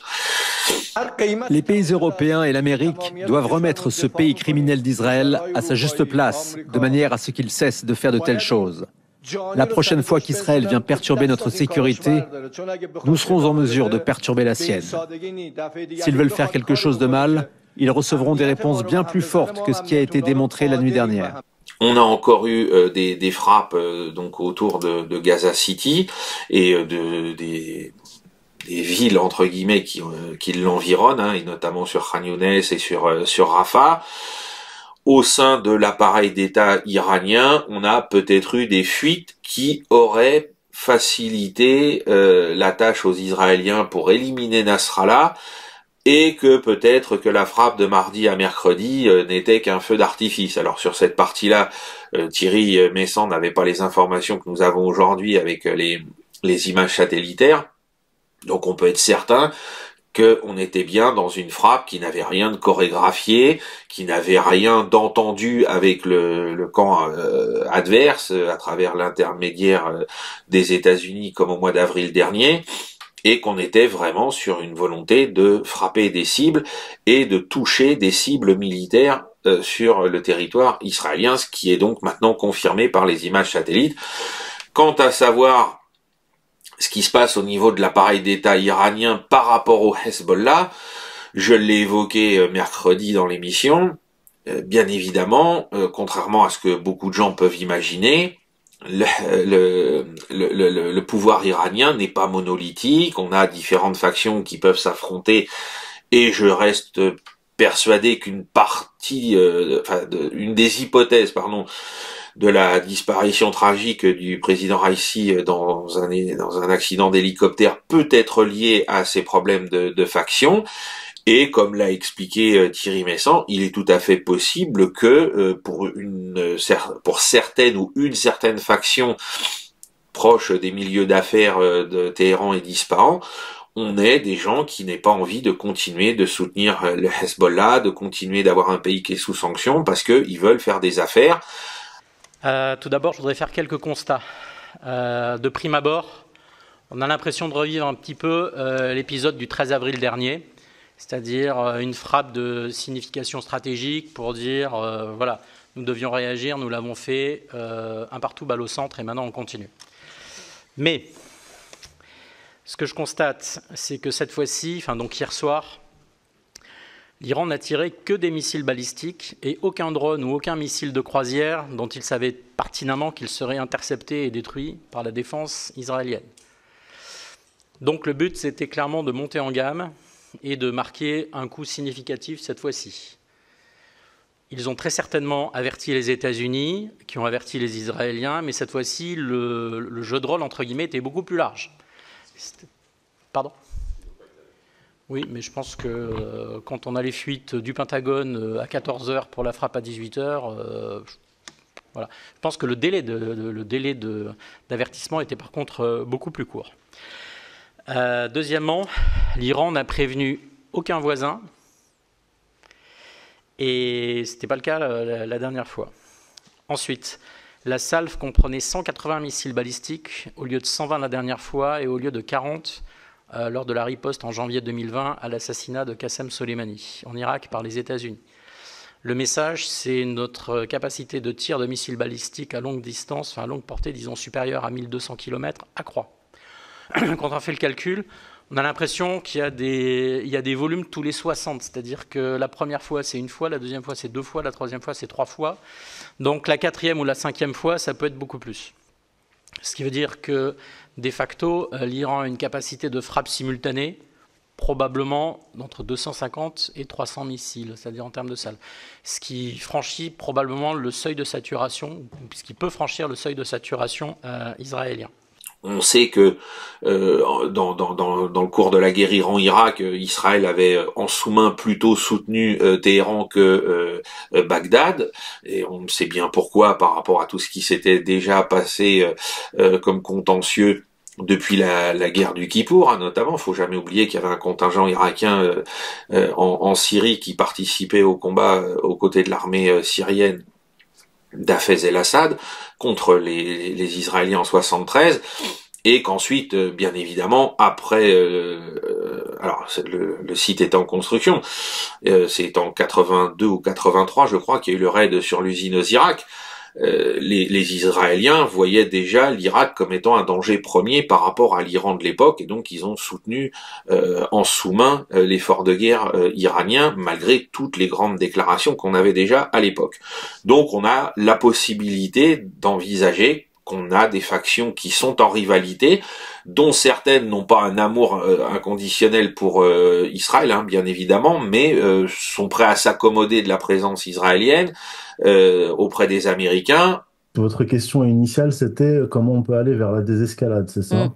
Les pays européens et l'Amérique doivent remettre ce pays criminel d'Israël à sa juste place, de manière à ce qu'il cesse de faire de telles choses. La prochaine fois qu'Israël vient perturber notre sécurité, nous serons en mesure de perturber la sienne. S'ils veulent faire quelque chose de mal, ils recevront des réponses bien plus fortes que ce qui a été démontré la nuit dernière. On a encore eu euh, des, des frappes euh, donc autour de, de Gaza City et euh, de, des, des villes entre guillemets qui, euh, qui l'environnent, hein, et notamment sur Khan Younes et sur, euh, sur Rafah. Au sein de l'appareil d'État iranien, on a peut-être eu des fuites qui auraient facilité euh, la tâche aux Israéliens pour éliminer Nasrallah, et que peut-être que la frappe de mardi à mercredi euh, n'était qu'un feu d'artifice. Alors sur cette partie-là, euh, Thierry Messan n'avait pas les informations que nous avons aujourd'hui avec euh, les, les images satellitaires, donc on peut être certain qu'on était bien dans une frappe qui n'avait rien de chorégraphié, qui n'avait rien d'entendu avec le, le camp euh, adverse, euh, à travers l'intermédiaire euh, des États-Unis comme au mois d'avril dernier, et qu'on était vraiment sur une volonté de frapper des cibles et de toucher des cibles militaires euh, sur le territoire israélien, ce qui est donc maintenant confirmé par les images satellites. Quant à savoir ce qui se passe au niveau de l'appareil d'État iranien par rapport au Hezbollah, je l'ai évoqué mercredi dans l'émission, euh, bien évidemment, euh, contrairement à ce que beaucoup de gens peuvent imaginer, le, le, le, le, le pouvoir iranien n'est pas monolithique, on a différentes factions qui peuvent s'affronter, et je reste persuadé qu'une partie, euh, enfin, de, une des hypothèses, pardon, de la disparition tragique du président Raisi dans un, dans un accident d'hélicoptère peut être liée à ces problèmes de, de faction. Et comme l'a expliqué Thierry Messan, il est tout à fait possible que euh, pour, une, pour certaines ou une certaine faction proche des milieux d'affaires de Téhéran et d'Ispahan, on ait des gens qui n'aient pas envie de continuer de soutenir le Hezbollah, de continuer d'avoir un pays qui est sous sanction parce qu'ils veulent faire des affaires. Euh, tout d'abord, je voudrais faire quelques constats. Euh, de prime abord, on a l'impression de revivre un petit peu euh, l'épisode du treize avril dernier, c'est-à-dire euh, une frappe de signification stratégique pour dire, euh, voilà, nous devions réagir, nous l'avons fait, euh, un partout balle au centre et maintenant on continue. Mais, ce que je constate, c'est que cette fois-ci, enfin donc hier soir, l'Iran n'a tiré que des missiles balistiques et aucun drone ou aucun missile de croisière dont il savait pertinemment qu'il serait intercepté et détruit par la défense israélienne. Donc le but, c'était clairement de monter en gamme et de marquer un coup significatif cette fois-ci. ils ont très certainement averti les États-Unis, qui ont averti les Israéliens, mais cette fois-ci, le, le jeu de rôle, entre guillemets, était beaucoup plus large. Pardon ? Oui, mais je pense que euh, quand on a les fuites du Pentagone euh, à quatorze heures pour la frappe à dix-huit heures, euh, voilà. Je pense que le délai, de, de, le délai de, d'avertissement était par contre euh, beaucoup plus court. Euh, deuxièmement, l'Iran n'a prévenu aucun voisin, et ce n'était pas le cas la, la dernière fois. Ensuite, la salve comprenait cent quatre-vingts missiles balistiques au lieu de cent vingt la dernière fois et au lieu de quarante euh, lors de la riposte en janvier deux mille vingt à l'assassinat de Qassem Soleimani en Irak par les États-Unis. Le message, c'est notre capacité de tir de missiles balistiques à longue distance, enfin à longue portée, disons supérieure à mille deux cents kilomètres, accroît. Quand on fait le calcul, on a l'impression qu'il y a des, il y a des volumes tous les soixante, c'est-à-dire que la première fois, c'est une fois, la deuxième fois, c'est deux fois, la troisième fois, c'est trois fois. Donc la quatrième ou la cinquième fois, ça peut être beaucoup plus. Ce qui veut dire que, de facto, l'Iran a une capacité de frappe simultanée, probablement d'entre deux cent cinquante et trois cents missiles, c'est-à-dire en termes de salve. Ce qui franchit probablement le seuil de saturation, puisqu'il peut franchir le seuil de saturation euh, israélien. On sait que euh, dans, dans, dans, dans le cours de la guerre Iran-Irak, euh, Israël avait euh, en sous-main plutôt soutenu euh, Téhéran que euh, euh, Bagdad, et on sait bien pourquoi par rapport à tout ce qui s'était déjà passé euh, euh, comme contentieux depuis la, la guerre du Kippour, hein, notamment. Faut jamais oublier qu'il y avait un contingent irakien euh, euh, en, en Syrie qui participait au combat euh, aux côtés de l'armée euh, syrienne d'Hafez el-Assad contre les, les Israéliens en soixante-treize, et qu'ensuite, euh, bien évidemment, après, euh, euh, alors le, le site est en construction, euh, c'est en quatre-vingt-deux ou quatre-vingt-trois, je crois, qu'il y a eu le raid sur l'usine Osirak. Euh, les, les Israéliens voyaient déjà l'Irak comme étant un danger premier par rapport à l'Iran de l'époque, et donc ils ont soutenu euh, en sous-main euh, l'effort de guerre euh, iranien, malgré toutes les grandes déclarations qu'on avait déjà à l'époque. Donc on a la possibilité d'envisager qu'on a des factions qui sont en rivalité, dont certaines n'ont pas un amour euh, inconditionnel pour euh, Israël, hein, bien évidemment, mais euh, sont prêts à s'accommoder de la présence israélienne euh, auprès des Américains. Votre question initiale, c'était comment on peut aller vers la désescalade, c'est ça? Mmh.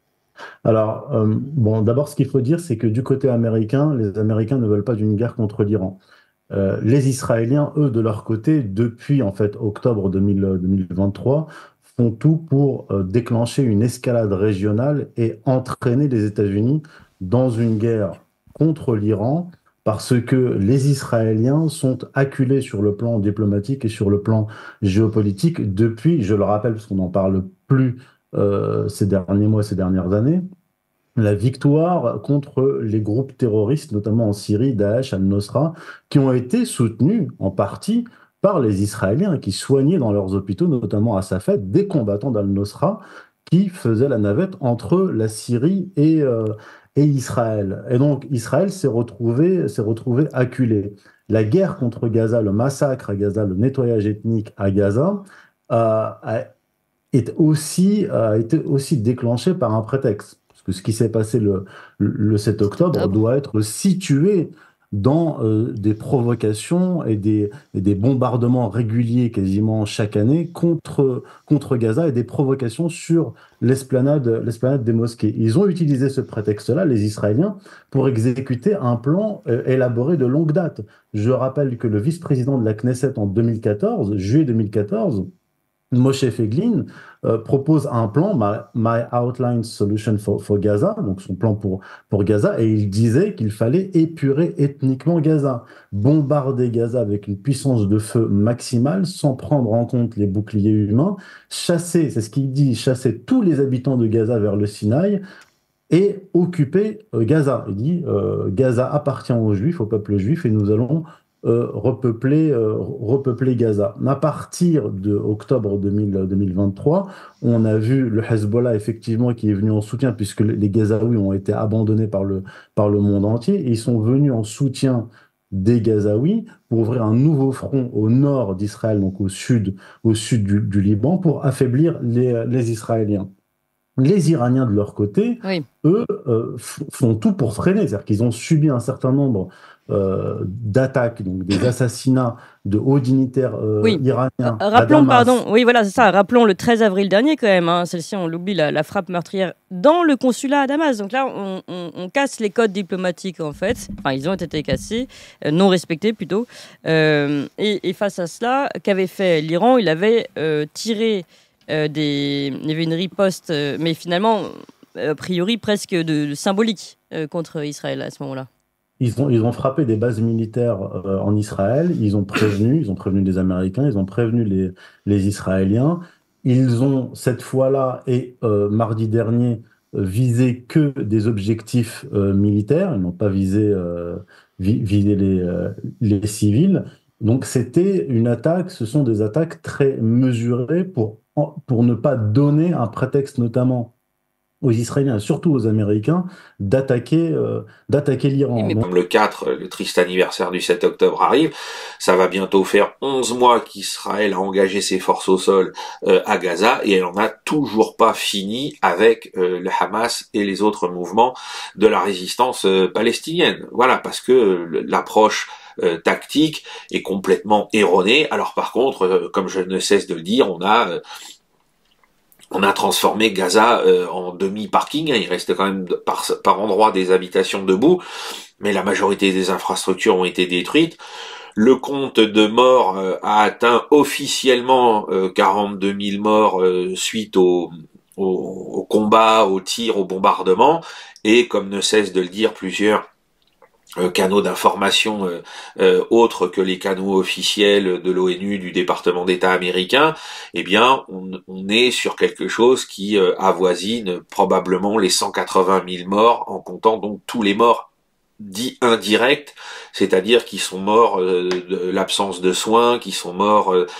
Alors, euh, bon, d'abord, ce qu'il faut dire, c'est que du côté américain, les Américains ne veulent pas d'une guerre contre l'Iran. Euh, les Israéliens, eux, de leur côté, depuis en fait octobre deux mille vingt-trois, font tout pour euh, déclencher une escalade régionale et entraîner les États-Unis dans une guerre contre l'Iran, parce que les Israéliens sont acculés sur le plan diplomatique et sur le plan géopolitique depuis, je le rappelle, parce qu'on n'en parle plus euh, ces derniers mois, ces dernières années, la victoire contre les groupes terroristes, notamment en Syrie, Daesh, Al-Nosra, qui ont été soutenus en partie par les Israéliens, qui soignaient dans leurs hôpitaux, notamment à Safed, des combattants d'Al-Nosra qui faisaient la navette entre la Syrie et, euh, et Israël. Et donc Israël s'est retrouvé, s'est retrouvé acculé. La guerre contre Gaza, le massacre à Gaza, le nettoyage ethnique à Gaza, euh, a, est aussi, a été aussi déclenché par un prétexte. Parce que ce qui s'est passé le, le sept octobre doit être situé dans euh, des provocations et des, et des bombardements réguliers quasiment chaque année contre, contre Gaza, et des provocations sur l'esplanade, l'esplanade des mosquées. Ils ont utilisé ce prétexte-là, les Israéliens, pour exécuter un plan euh, élaboré de longue date. Je rappelle que le vice-président de la Knesset en deux mille quatorze, juillet deux mille quatorze, Moshe Feiglin euh, propose un plan, My, My Outline Solution for, for Gaza, donc son plan pour, pour Gaza, et il disait qu'il fallait épurer ethniquement Gaza, bombarder Gaza avec une puissance de feu maximale, sans prendre en compte les boucliers humains, chasser, c'est ce qu'il dit, chasser tous les habitants de Gaza vers le Sinaï, et occuper euh, Gaza. Il dit, euh, Gaza appartient aux Juifs, au peuple juif, et nous allons Euh, repeupler, euh, repeupler Gaza. À partir de octobre deux mille vingt-trois, on a vu le Hezbollah effectivement qui est venu en soutien, puisque les Gazaouis ont été abandonnés par le, par le monde entier, et ils sont venus en soutien des Gazaouis pour ouvrir un nouveau front au nord d'Israël, donc au sud, au sud du, du Liban, pour affaiblir les, les Israéliens. Les Iraniens, de leur côté, oui. eux, euh, font tout pour freiner. C'est-à-dire qu'ils ont subi un certain nombre euh, d'attaques, donc des assassinats de hauts dignitaires euh, oui. iraniens. Rappelons, pardon, oui, voilà, c'est ça. Rappelons le treize avril dernier, quand même. Hein, celle-ci, on l'oublie, la, la frappe meurtrière dans le consulat à Damas. Donc là, on, on, on casse les codes diplomatiques, en fait. Enfin, ils ont été cassés, euh, non respectés plutôt. Euh, et, et face à cela, qu'avait fait l'Iran? Il avait euh, tiré euh, des. Il y avait une riposte, euh, mais finalement, a priori, presque de, de symbolique euh, contre Israël à ce moment-là. Ils ont, ils ont frappé des bases militaires euh, en Israël, ils ont prévenu, ils ont prévenu les Américains, ils ont prévenu les, les Israéliens. Ils ont, cette fois-là et euh, mardi dernier, euh, visé que des objectifs euh, militaires, ils n'ont pas visé, euh, vi, visé les, euh, les civils. Donc c'était une attaque, ce sont des attaques très mesurées pour, pour ne pas donner un prétexte notamment aux Israéliens, surtout aux Américains, d'attaquer euh, d'attaquer l'Iran. Oui, comme le quatre, le triste anniversaire du sept octobre arrive, ça va bientôt faire onze mois qu'Israël a engagé ses forces au sol euh, à Gaza et elle en a toujours pas fini avec euh, le Hamas et les autres mouvements de la résistance euh, palestinienne. Voilà, parce que euh, l'approche euh, tactique est complètement erronée. Alors par contre, euh, comme je ne cesse de le dire, on a euh, On a transformé Gaza euh, en demi-parking, il reste quand même par, par endroits des habitations debout, mais la majorité des infrastructures ont été détruites. Le compte de morts euh, a atteint officiellement euh, quarante-deux mille morts euh, suite au, au, au combat, aux tirs, aux bombardements, et comme ne cesse de le dire plusieurs Euh, canaux d'information euh, euh, autres que les canaux officiels de l'ONU, du département d'État américain, eh bien, on, on est sur quelque chose qui euh, avoisine probablement les cent quatre-vingt mille morts, en comptant donc tous les morts dits indirects, c'est-à-dire qui sont morts euh, de l'absence de soins, qui sont morts euh,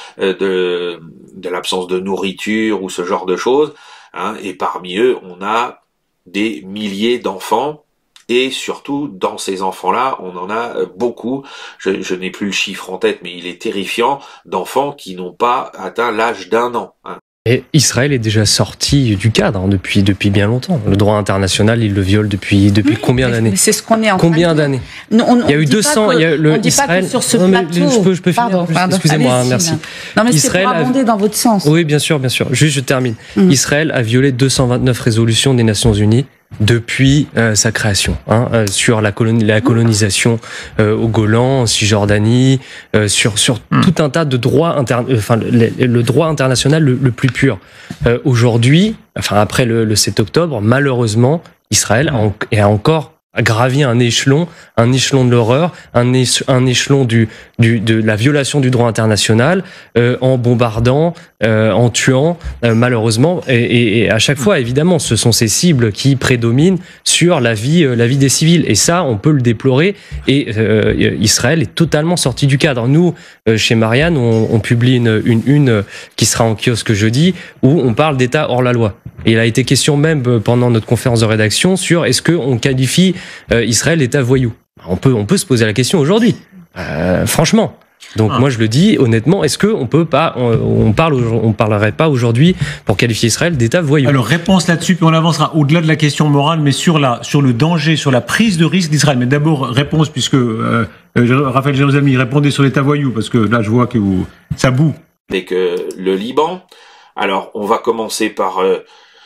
de, de l'absence de nourriture ou ce genre de choses, hein, et parmi eux, on a des milliers d'enfants. Et surtout, dans ces enfants-là, on en a beaucoup, je, je n'ai plus le chiffre en tête, mais il est terrifiant, d'enfants qui n'ont pas atteint l'âge d'un an. Hein. Et Israël est déjà sorti du cadre hein, depuis depuis bien longtemps. Le droit international, il le viole depuis depuis oui, combien d'années? C'est ce qu'on est en Combien d'années? Il y a eu deux cents. Il y a le on dit Israël. Pas que sur ce non, mais plateau. je peux je peux finir. Excusez-moi, merci. Non mais c'est pour abonder dans votre sens. Oui, bien sûr, bien sûr. Juste, je termine. Mm. Israël a violé deux cent vingt-neuf résolutions des Nations Unies depuis euh, sa création, hein, euh, sur la, colon la colonisation euh, au Golan, en Cisjordanie, euh, sur sur mm. tout un tas de droits inter enfin le, le droit international le, le plus pur. Euh, Aujourd'hui, enfin après le, le sept octobre, malheureusement, Israël a, en, a encore gravi un échelon, un échelon de l'horreur, un, éche, un échelon du, du, de la violation du droit international, euh, en bombardant, euh, en tuant, euh, malheureusement. Et, et, et à chaque fois, évidemment, ce sont ces cibles qui prédominent sur la vie, euh, la vie des civils. Et ça, on peut le déplorer. Et euh, Israël est totalement sorti du cadre. Nous, euh, chez Marianne, on, on publie une, une une qui sera en kiosque jeudi, où on parle d'État hors la loi. Et il a été question même pendant notre conférence de rédaction sur est-ce qu'on qualifie euh, Israël d'État voyou. On peut, on peut se poser la question aujourd'hui, euh, franchement. Donc ah. moi je le dis honnêtement, est-ce qu'on peut pas, on, on parle, on parlerait pas aujourd'hui pour qualifier Israël d'État voyou? Alors réponse là-dessus, puis on avancera au-delà de la question morale, mais sur la, sur le danger, sur la prise de risque d'Israël. Mais d'abord réponse puisque euh, Raphaël Jérusalem répondait sur l'État voyou parce que là je vois que vous, ça boue. Avec euh, le Liban, alors on va commencer par euh,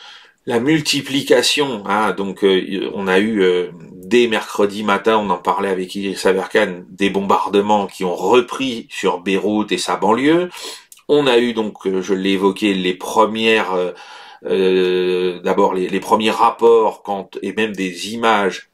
la multiplication, hein, donc euh, on a eu euh, dès mercredi matin, on en parlait avec Idriss Aberkane, des bombardements qui ont repris sur Beyrouth et sa banlieue. On a eu donc, euh, je l'ai évoqué, les premières, euh, euh, d'abord les, les premiers rapports quand et même des images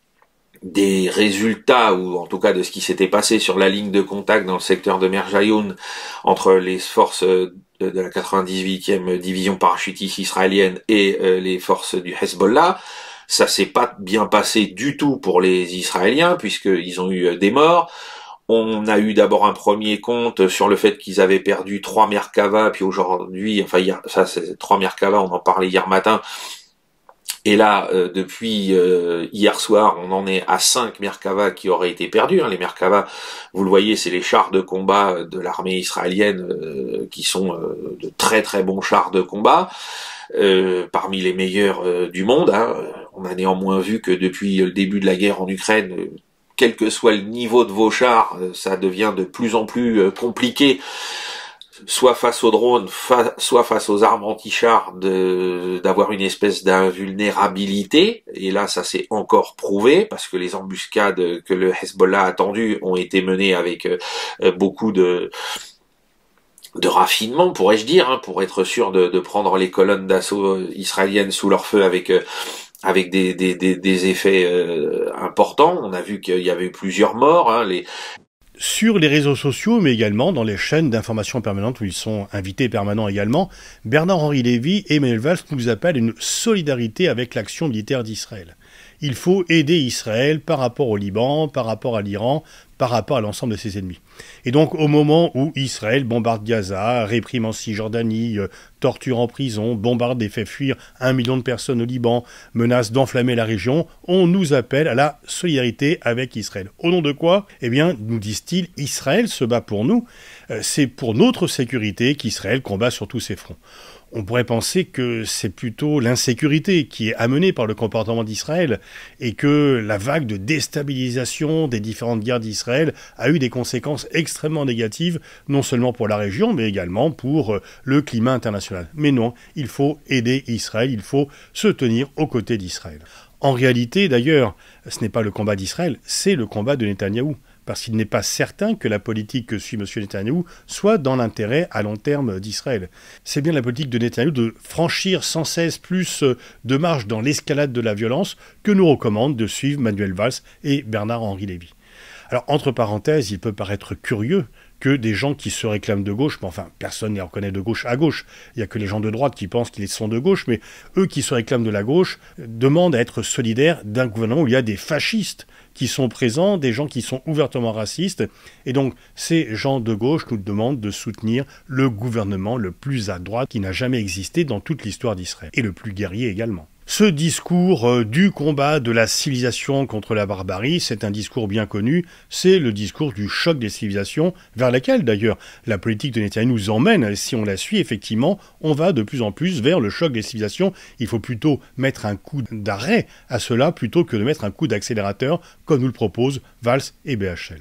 des résultats, ou en tout cas de ce qui s'était passé sur la ligne de contact dans le secteur de Merjayoun entre les forces de la quatre-vingt-dix-huitième division parachutiste israélienne et euh, les forces du Hezbollah. Ça s'est pas bien passé du tout pour les Israéliens, puisqu'ils ont eu des morts. On a eu d'abord un premier compte sur le fait qu'ils avaient perdu trois Merkava, puis aujourd'hui, enfin hier, ça c'est trois Merkava, on en parlait hier matin, Et là, euh, depuis euh, hier soir, on en est à cinq Merkava qui auraient été perdus. Hein. Les Merkava, vous le voyez, c'est les chars de combat de l'armée israélienne euh, qui sont euh, de très très bons chars de combat, euh, parmi les meilleurs euh, du monde. Hein. On a néanmoins vu que depuis le début de la guerre en Ukraine, euh, quel que soit le niveau de vos chars, euh, ça devient de plus en plus euh, compliqué, soit face aux drones, fa soit face aux armes anti-chars, d'avoir une espèce d'invulnérabilité. Et là, ça s'est encore prouvé, parce que les embuscades que le Hezbollah a tendues ont été menées avec euh, beaucoup de de raffinement, pourrais-je dire, hein, pour être sûr de, de prendre les colonnes d'assaut israéliennes sous leur feu avec euh, avec des, des, des, des effets euh, importants. On a vu qu'il y avait eu plusieurs morts. Hein, les Sur les réseaux sociaux, mais également dans les chaînes d'information permanente où ils sont invités permanents également, Bernard-Henri Lévy et Manuel Valls nous appellent une solidarité avec l'action militaire d'Israël. Il faut aider Israël par rapport au Liban, par rapport à l'Iran, par rapport à l'ensemble de ses ennemis. Et donc au moment où Israël bombarde Gaza, réprime en Cisjordanie, euh, torture en prison, bombarde et fait fuir un million de personnes au Liban, menace d'enflammer la région, on nous appelle à la solidarité avec Israël. Au nom de quoi? Eh bien, nous disent-ils, Israël se bat pour nous, euh, c'est pour notre sécurité qu'Israël combat sur tous ses fronts. On pourrait penser que c'est plutôt l'insécurité qui est amenée par le comportement d'Israël et que la vague de déstabilisation des différentes guerres d'Israël a eu des conséquences extrêmement négatives, non seulement pour la région, mais également pour le climat international. Mais non, il faut aider Israël, il faut se tenir aux côtés d'Israël. En réalité, d'ailleurs, ce n'est pas le combat d'Israël, c'est le combat de Netanyahou. Parce qu'il n'est pas certain que la politique que suit M. Netanyahou soit dans l'intérêt à long terme d'Israël. C'est bien la politique de Netanyahou de franchir sans cesse plus de marche dans l'escalade de la violence que nous recommandent de suivre Manuel Valls et Bernard-Henri Lévy. Alors, entre parenthèses, il peut paraître curieux que des gens qui se réclament de gauche, mais enfin, personne ne les reconnaît de gauche à gauche, il n'y a que les gens de droite qui pensent qu'ils sont de gauche, mais eux qui se réclament de la gauche demandent à être solidaires d'un gouvernement où il y a des fascistes qui sont présents, des gens qui sont ouvertement racistes, et donc ces gens de gauche nous demandent de soutenir le gouvernement le plus à droite qui n'a jamais existé dans toute l'histoire d'Israël, et le plus guerrier également. Ce discours euh, du combat de la civilisation contre la barbarie, c'est un discours bien connu, c'est le discours du choc des civilisations, vers laquelle d'ailleurs la politique de Netanyahou nous emmène. Si on la suit, effectivement, on va de plus en plus vers le choc des civilisations. Il faut plutôt mettre un coup d'arrêt à cela, plutôt que de mettre un coup d'accélérateur, comme nous le proposent Valls et B H L.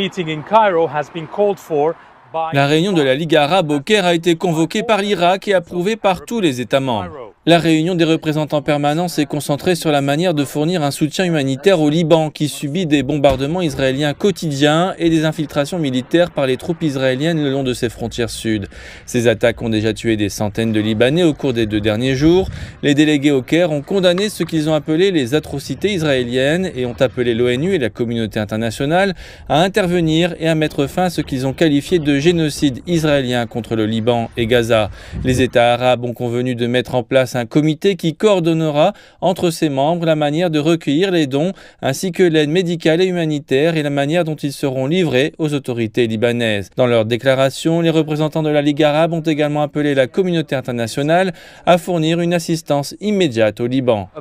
La réunion de la Ligue arabe au Caire a été convoquée par l'Irak et approuvée par tous les États membres. La réunion des représentants permanents s'est concentrée sur la manière de fournir un soutien humanitaire au Liban, qui subit des bombardements israéliens quotidiens et des infiltrations militaires par les troupes israéliennes le long de ses frontières sud. Ces attaques ont déjà tué des centaines de Libanais au cours des deux derniers jours. Les délégués au Caire ont condamné ce qu'ils ont appelé les atrocités israéliennes et ont appelé l'ONU et la communauté internationale à intervenir et à mettre fin à ce qu'ils ont qualifié de génocide israélien contre le Liban et Gaza. Les États arabes ont convenu de mettre en place un comité qui coordonnera entre ses membres la manière de recueillir les dons ainsi que l'aide médicale et humanitaire et la manière dont ils seront livrés aux autorités libanaises. Dans leur déclaration, les représentants de la Ligue arabe ont également appelé la communauté internationale à fournir une assistance immédiate au Liban.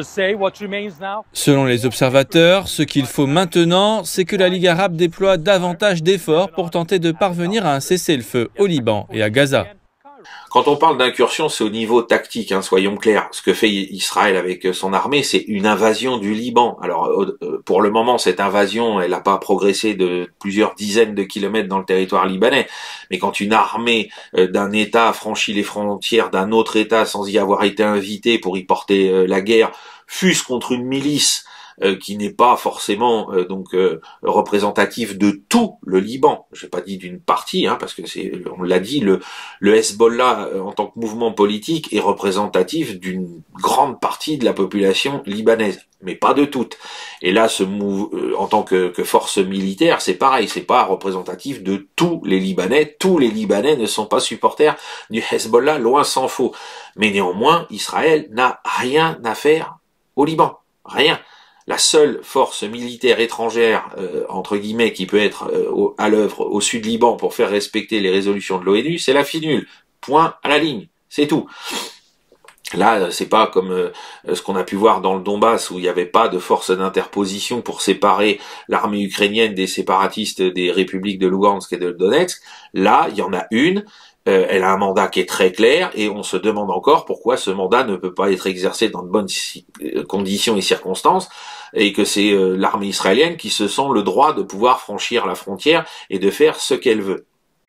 Selon les observateurs, ce qu'il faut maintenant, c'est que la Ligue arabe déploie davantage d'efforts pour tenter de parvenir à un cessez-le-feu au Liban et à Gaza. Quand on parle d'incursion, c'est au niveau tactique, hein, soyons clairs. Ce que fait Israël avec son armée, c'est une invasion du Liban. Alors, pour le moment, cette invasion, elle n'a pas progressé de plusieurs dizaines de kilomètres dans le territoire libanais. Mais quand une armée d'un État franchit les frontières d'un autre État sans y avoir été invité pour y porter la guerre, fût-ce contre une milice Euh, qui n'est pas forcément euh, donc euh, représentatif de tout le Liban. J'ai pas dit d'une partie, hein, parce que c'est, on l'a dit, le, le Hezbollah euh, en tant que mouvement politique est représentatif d'une grande partie de la population libanaise, mais pas de toute. Et là, ce mou euh, en tant que, que force militaire, c'est pareil, c'est pas représentatif de tous les Libanais. Tous les Libanais ne sont pas supporters du Hezbollah, loin s'en faut. Mais néanmoins, Israël n'a rien à faire au Liban, rien. La seule force militaire étrangère, euh, entre guillemets, qui peut être euh, au, à l'œuvre au sud Liban pour faire respecter les résolutions de l'ONU, c'est la FINUL. Point à la ligne. C'est tout. Là, c'est pas comme euh, ce qu'on a pu voir dans le Donbass où il n'y avait pas de force d'interposition pour séparer l'armée ukrainienne des séparatistes des républiques de Lugansk et de Donetsk. Là, il y en a une. Euh, elle a un mandat qui est très clair et on se demande encore pourquoi ce mandat ne peut pas être exercé dans de bonnes conditions et circonstances et que c'est euh, l'armée israélienne qui se sent le droit de pouvoir franchir la frontière et de faire ce qu'elle veut.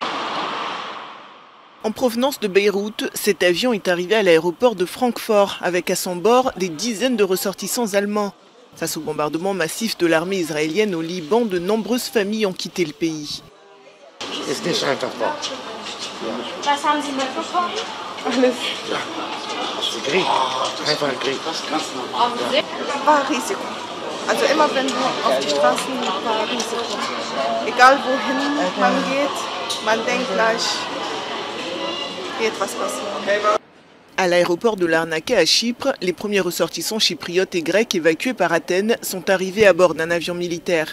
En provenance de Beyrouth, cet avion est arrivé à l'aéroport de Francfort avec à son bord des dizaines de ressortissants allemands. Face au bombardement massif de l'armée israélienne au Liban, de nombreuses familles ont quitté le pays. Was haben Sie mitbekommen? Alles. Krieg. Einfach ein Krieg. War Risiko. Also immer wenn du auf die Straßen war Risiko. Egal wohin man geht, man denkt gleich, wird was passieren. À l'aéroport de Larnaca à Chypre, les premiers ressortissants chypriotes et grecs évacués par Athènes sont arrivés à bord d'un avion militaire.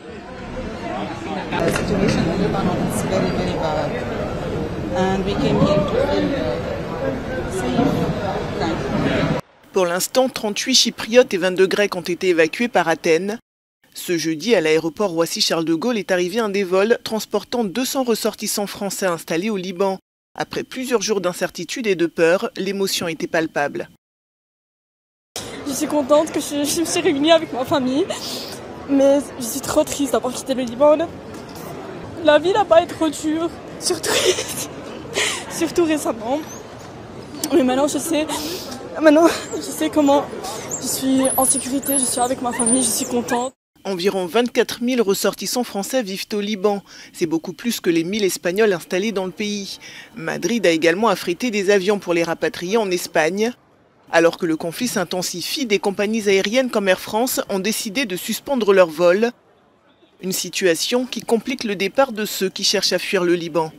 Pour l'instant, trente-huit Chypriotes et vingt-deux Grecs ont été évacués par Athènes. Ce jeudi, à l'aéroport Roissy-Charles de Gaulle est arrivé un des vols transportant deux cents ressortissants français installés au Liban. Après plusieurs jours d'incertitude et de peur, l'émotion était palpable. Je suis contente que je, je me suis réunie avec ma famille, mais je suis trop triste d'avoir quitté le Liban. La vie là-bas est trop dure, surtout, surtout récemment. Mais maintenant je sais, maintenant je sais comment je suis en sécurité, je suis avec ma famille, je suis contente. Environ vingt-quatre mille ressortissants français vivent au Liban. C'est beaucoup plus que les mille Espagnols installés dans le pays. Madrid a également affrété des avions pour les rapatrier en Espagne. Alors que le conflit s'intensifie, des compagnies aériennes comme Air France ont décidé de suspendre leurs vols. Une situation qui complique le départ de ceux qui cherchent à fuir le Liban.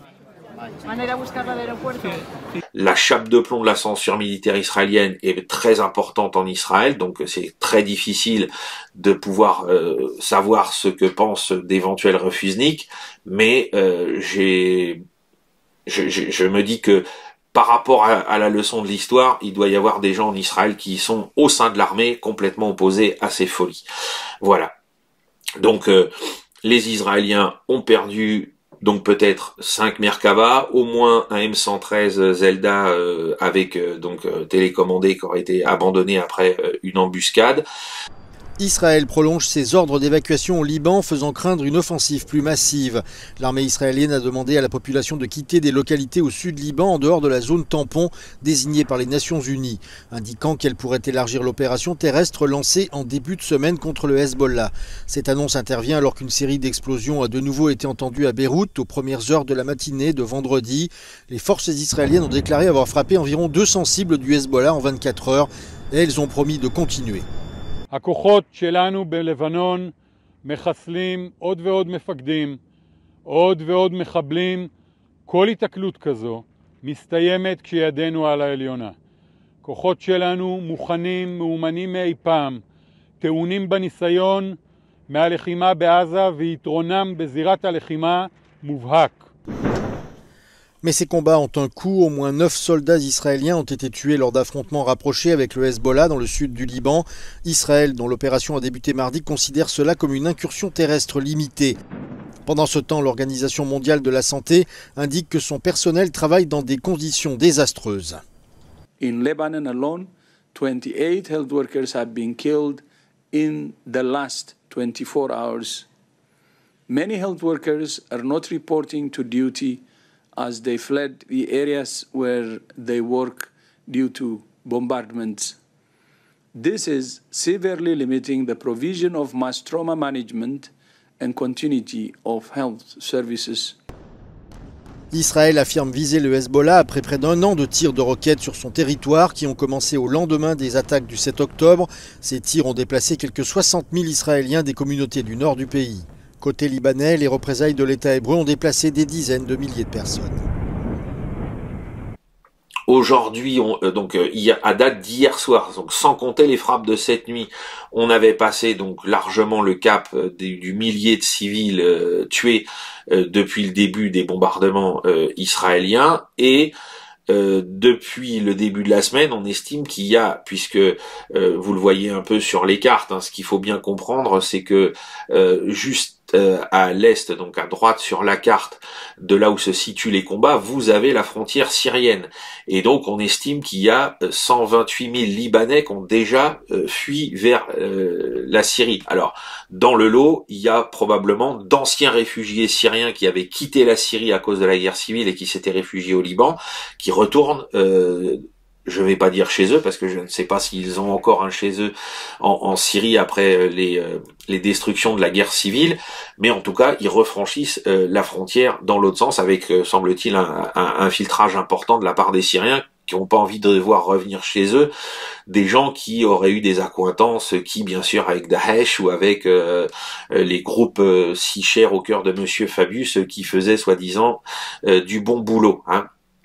La chape de plomb de la censure militaire israélienne est très importante en Israël, donc c'est très difficile de pouvoir euh, savoir ce que pensent d'éventuels refusniks, mais euh, j'ai, je, je, je me dis que par rapport à, à la leçon de l'histoire, il doit y avoir des gens en Israël qui sont au sein de l'armée complètement opposés à ces folies. Voilà. Donc euh, les Israéliens ont perdu donc peut-être cinq Merkava, au moins un M cent treize Zelda euh, avec euh, donc euh, télécommandé qui aurait été abandonné après euh, une embuscade. Israël prolonge ses ordres d'évacuation au Liban, faisant craindre une offensive plus massive. L'armée israélienne a demandé à la population de quitter des localités au sud Liban, en dehors de la zone tampon désignée par les Nations Unies, indiquant qu'elle pourrait élargir l'opération terrestre lancée en début de semaine contre le Hezbollah. Cette annonce intervient alors qu'une série d'explosions a de nouveau été entendue à Beyrouth aux premières heures de la matinée de vendredi. Les forces israéliennes ont déclaré avoir frappé environ deux cents cibles du Hezbollah en vingt-quatre heures et elles ont promis de continuer. הכוחות שלנו בלבנון מחסלים עוד ועוד מפקדים, עוד ועוד מחבלים. כל התקלות כזו מסתיימת כשידנו על העליונה. כוחות שלנו מוכנים, מאומנים מאי פעם, טעונים בניסיון מהלחימה בעזה ויתרונם בזירת הלחימה מובהק. Mais ces combats ont un coût. Au moins neuf soldats israéliens ont été tués lors d'affrontements rapprochés avec le Hezbollah dans le sud du Liban. Israël, dont l'opération a débuté mardi, considère cela comme une incursion terrestre limitée. Pendant ce temps, l'Organisation mondiale de la santé indique que son personnel travaille dans des conditions désastreuses. In Lebanon alone, twenty-eight health workers have been killed in the last twenty-four hours. Many health workers are not reporting to duty as they fled the areas where they work due to bombardments. This is severely limiting the provision of mass trauma management and continuity of health services. Israël affirme viser le Hezbollah après près d'un an de tirs de roquettes sur son territoire qui ont commencé au lendemain des attaques du sept octobre. Ces tirs ont déplacé quelques soixante mille Israéliens des communautés du nord du pays. Côté libanais, les représailles de l'État hébreu ont déplacé des dizaines de milliers de personnes. Aujourd'hui, on, euh, donc euh, à date d'hier soir, donc sans compter les frappes de cette nuit, on avait passé donc largement le cap euh, du, du millier de civils euh, tués euh, depuis le début des bombardements euh, israéliens et euh, depuis le début de la semaine, on estime qu'il y a, puisque euh, vous le voyez un peu sur les cartes, hein, ce qu'il faut bien comprendre, c'est que euh, juste euh, à l'est, donc à droite sur la carte de là où se situent les combats, vous avez la frontière syrienne. Et donc on estime qu'il y a cent vingt-huit mille Libanais qui ont déjà euh, fui vers euh, la Syrie. Alors, dans le lot, il y a probablement d'anciens réfugiés syriens qui avaient quitté la Syrie à cause de la guerre civile et qui s'étaient réfugiés au Liban, qui retournent, euh, je vais pas dire chez eux, parce que je ne sais pas s'ils ont encore un chez eux en, en Syrie après les, euh, les destructions de la guerre civile, mais en tout cas, ils refranchissent euh, la frontière dans l'autre sens avec, euh, semble-t-il, un, un, un filtrage important de la part des Syriens qui n'ont pas envie de devoir revenir chez eux, des gens qui auraient eu des accointances, qui bien sûr avec Daesh ou avec euh, les groupes euh, si chers au cœur de Monsieur Fabius, qui faisaient soi-disant euh, du bon boulot, hein.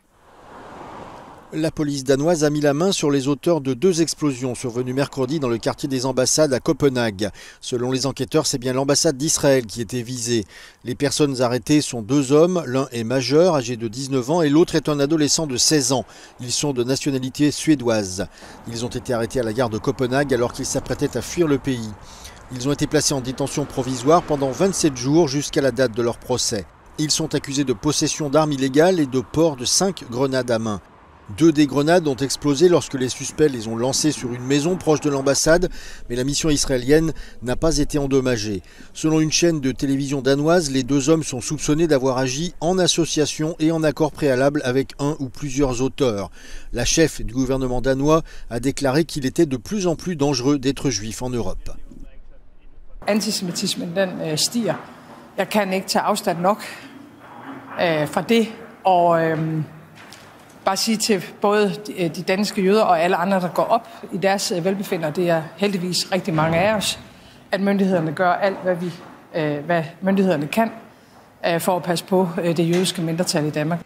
La police danoise a mis la main sur les auteurs de deux explosions survenues mercredi dans le quartier des ambassades à Copenhague. Selon les enquêteurs, c'est bien l'ambassade d'Israël qui était visée. Les personnes arrêtées sont deux hommes, l'un est majeur, âgé de dix-neuf ans, et l'autre est un adolescent de seize ans. Ils sont de nationalité suédoise. Ils ont été arrêtés à la gare de Copenhague alors qu'ils s'apprêtaient à fuir le pays. Ils ont été placés en détention provisoire pendant vingt-sept jours jusqu'à la date de leur procès. Ils sont accusés de possession d'armes illégales et de port de cinq grenades à main. Deux des grenades ont explosé lorsque les suspects les ont lancées sur une maison proche de l'ambassade, mais la mission israélienne n'a pas été endommagée. Selon une chaîne de télévision danoise, les deux hommes sont soupçonnés d'avoir agi en association et en accord préalable avec un ou plusieurs auteurs. La chef du gouvernement danois a déclaré qu'il était de plus en plus dangereux d'être juif en Europe. Antisemitismen den øh, stiger. Jeg kan ikke tage afstand nok øh, fra det, og øh, bare sige til både de, de danske jøder og alle andre, der går op i deres øh, velbefindende, det er heldigvis rigtig mange af os, at myndighederne gør alt, hvad, vi, øh, hvad myndighederne kan øh, for at passe på øh, det jødiske mindretal i Danmark.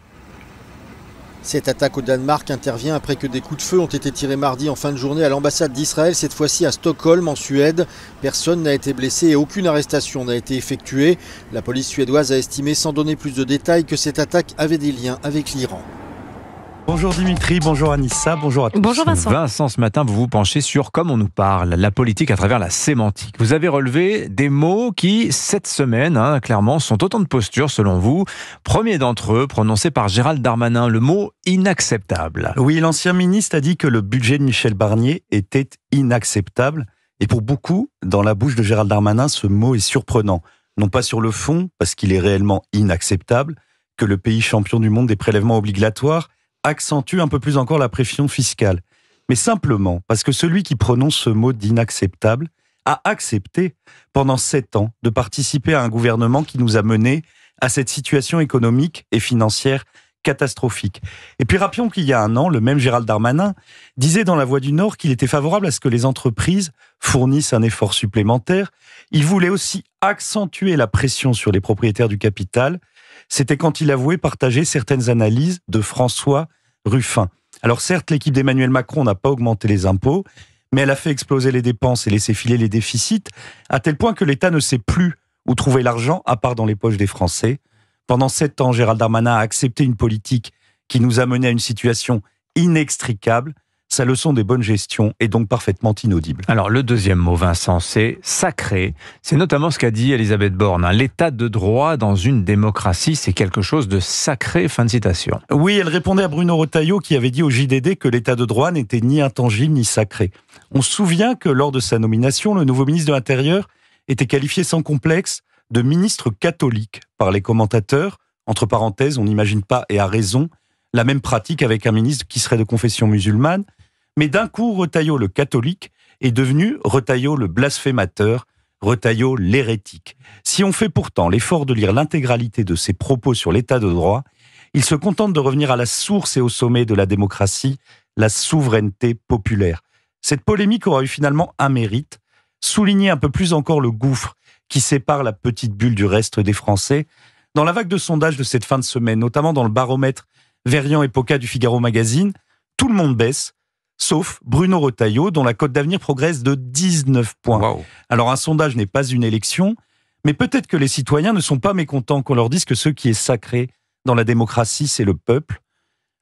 Cette attaque au Danemark intervient après que des coups de feu ont été tirés mardi en fin de journée à l'ambassade d'Israël, cette fois-ci à Stockholm, en Suède. Personne n'a été blessé et aucune arrestation n'a été effectuée. La police suédoise a estimé, sans donner plus de détails, que cette attaque avait des liens avec l'Iran. Bonjour Dimitri, bonjour Anissa, bonjour à tous. Bonjour Vincent. Vincent, ce matin, vous vous penchez sur comme on nous parle, la politique à travers la sémantique. Vous avez relevé des mots qui, cette semaine, hein, clairement, sont autant de postures selon vous. Premier d'entre eux, prononcé par Gérald Darmanin, le mot inacceptable. Oui, l'ancien ministre a dit que le budget de Michel Barnier était inacceptable. Et pour beaucoup, dans la bouche de Gérald Darmanin, ce mot est surprenant. Non pas sur le fond, parce qu'il est réellement inacceptable, que le pays champion du monde des prélèvements obligatoires accentue un peu plus encore la pression fiscale, mais simplement parce que celui qui prononce ce mot d'inacceptable a accepté pendant sept ans de participer à un gouvernement qui nous a menés à cette situation économique et financière catastrophique. Et puis rappelons qu'il y a un an, le même Gérald Darmanin disait dans La Voix du Nord qu'il était favorable à ce que les entreprises fournissent un effort supplémentaire. Il voulait aussi accentuer la pression sur les propriétaires du capital. C'était quand il avouait partager certaines analyses de François Ruffin. Alors certes, l'équipe d'Emmanuel Macron n'a pas augmenté les impôts, mais elle a fait exploser les dépenses et laissé filer les déficits, à tel point que l'État ne sait plus où trouver l'argent, à part dans les poches des Français. Pendant sept ans, Gérald Darmanin a accepté une politique qui nous a mené à une situation inextricable. Sa leçon des bonnes gestions est donc parfaitement inaudible. Alors, le deuxième mot, Vincent, c'est sacré. C'est notamment ce qu'a dit Elisabeth Borne. Hein. L'état de droit dans une démocratie, c'est quelque chose de sacré. Fin de citation. Oui, elle répondait à Bruno Retailleau qui avait dit au J D D que l'état de droit n'était ni intangible ni sacré. On se souvient que lors de sa nomination, le nouveau ministre de l'Intérieur était qualifié sans complexe de ministre catholique par les commentateurs. Entre parenthèses, on n'imagine pas, et à raison, la même pratique avec un ministre qui serait de confession musulmane. Mais d'un coup, Retailleau le catholique est devenu Retailleau le blasphémateur, Retailleau l'hérétique. Si on fait pourtant l'effort de lire l'intégralité de ses propos sur l'état de droit, il se contente de revenir à la source et au sommet de la démocratie, la souveraineté populaire. Cette polémique aura eu finalement un mérite, souligner un peu plus encore le gouffre qui sépare la petite bulle du reste des Français. Dans la vague de sondages de cette fin de semaine, notamment dans le baromètre Verian et Poca du Figaro Magazine, tout le monde baisse, sauf Bruno Retailleau, dont la cote d'avenir progresse de dix-neuf points. Wow. Alors un sondage n'est pas une élection, mais peut-être que les citoyens ne sont pas mécontents qu'on leur dise que ce qui est sacré dans la démocratie, c'est le peuple.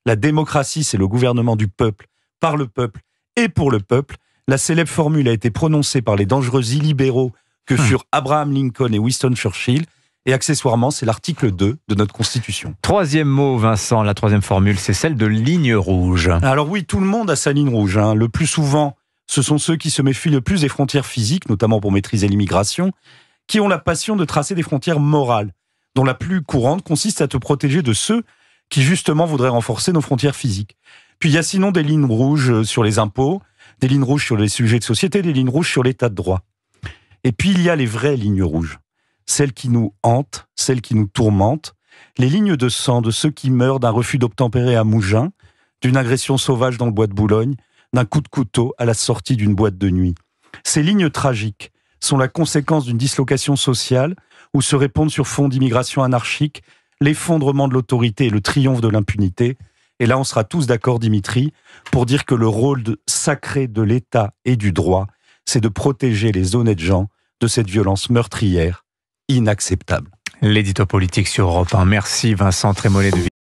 La démocratie, c'est le gouvernement du peuple, par le peuple et pour le peuple. La célèbre formule a été prononcée par les dangereux illibéraux que furent Abraham Lincoln et Winston Churchill. Et accessoirement, c'est l'article deux de notre Constitution. Troisième mot, Vincent, la troisième formule, c'est celle de ligne rouge. Alors oui, tout le monde a sa ligne rouge. Hein. Le plus souvent, ce sont ceux qui se méfient le plus des frontières physiques, notamment pour maîtriser l'immigration, qui ont la passion de tracer des frontières morales, dont la plus courante consiste à te protéger de ceux qui justement voudraient renforcer nos frontières physiques. Puis il y a sinon des lignes rouges sur les impôts, des lignes rouges sur les sujets de société, des lignes rouges sur l'état de droit. Et puis il y a les vraies lignes rouges, celles qui nous hantent, celles qui nous tourmentent, les lignes de sang de ceux qui meurent d'un refus d'obtempérer à Mougins, d'une agression sauvage dans le bois de Boulogne, d'un coup de couteau à la sortie d'une boîte de nuit. Ces lignes tragiques sont la conséquence d'une dislocation sociale où se répondent sur fond d'immigration anarchique l'effondrement de l'autorité et le triomphe de l'impunité. Et là, on sera tous d'accord, Dimitri, pour dire que le rôle de, sacré de l'État et du droit, c'est de protéger les honnêtes gens de cette violence meurtrière inacceptable. L'édito politique sur Europe un. Merci Vincent Trémollet de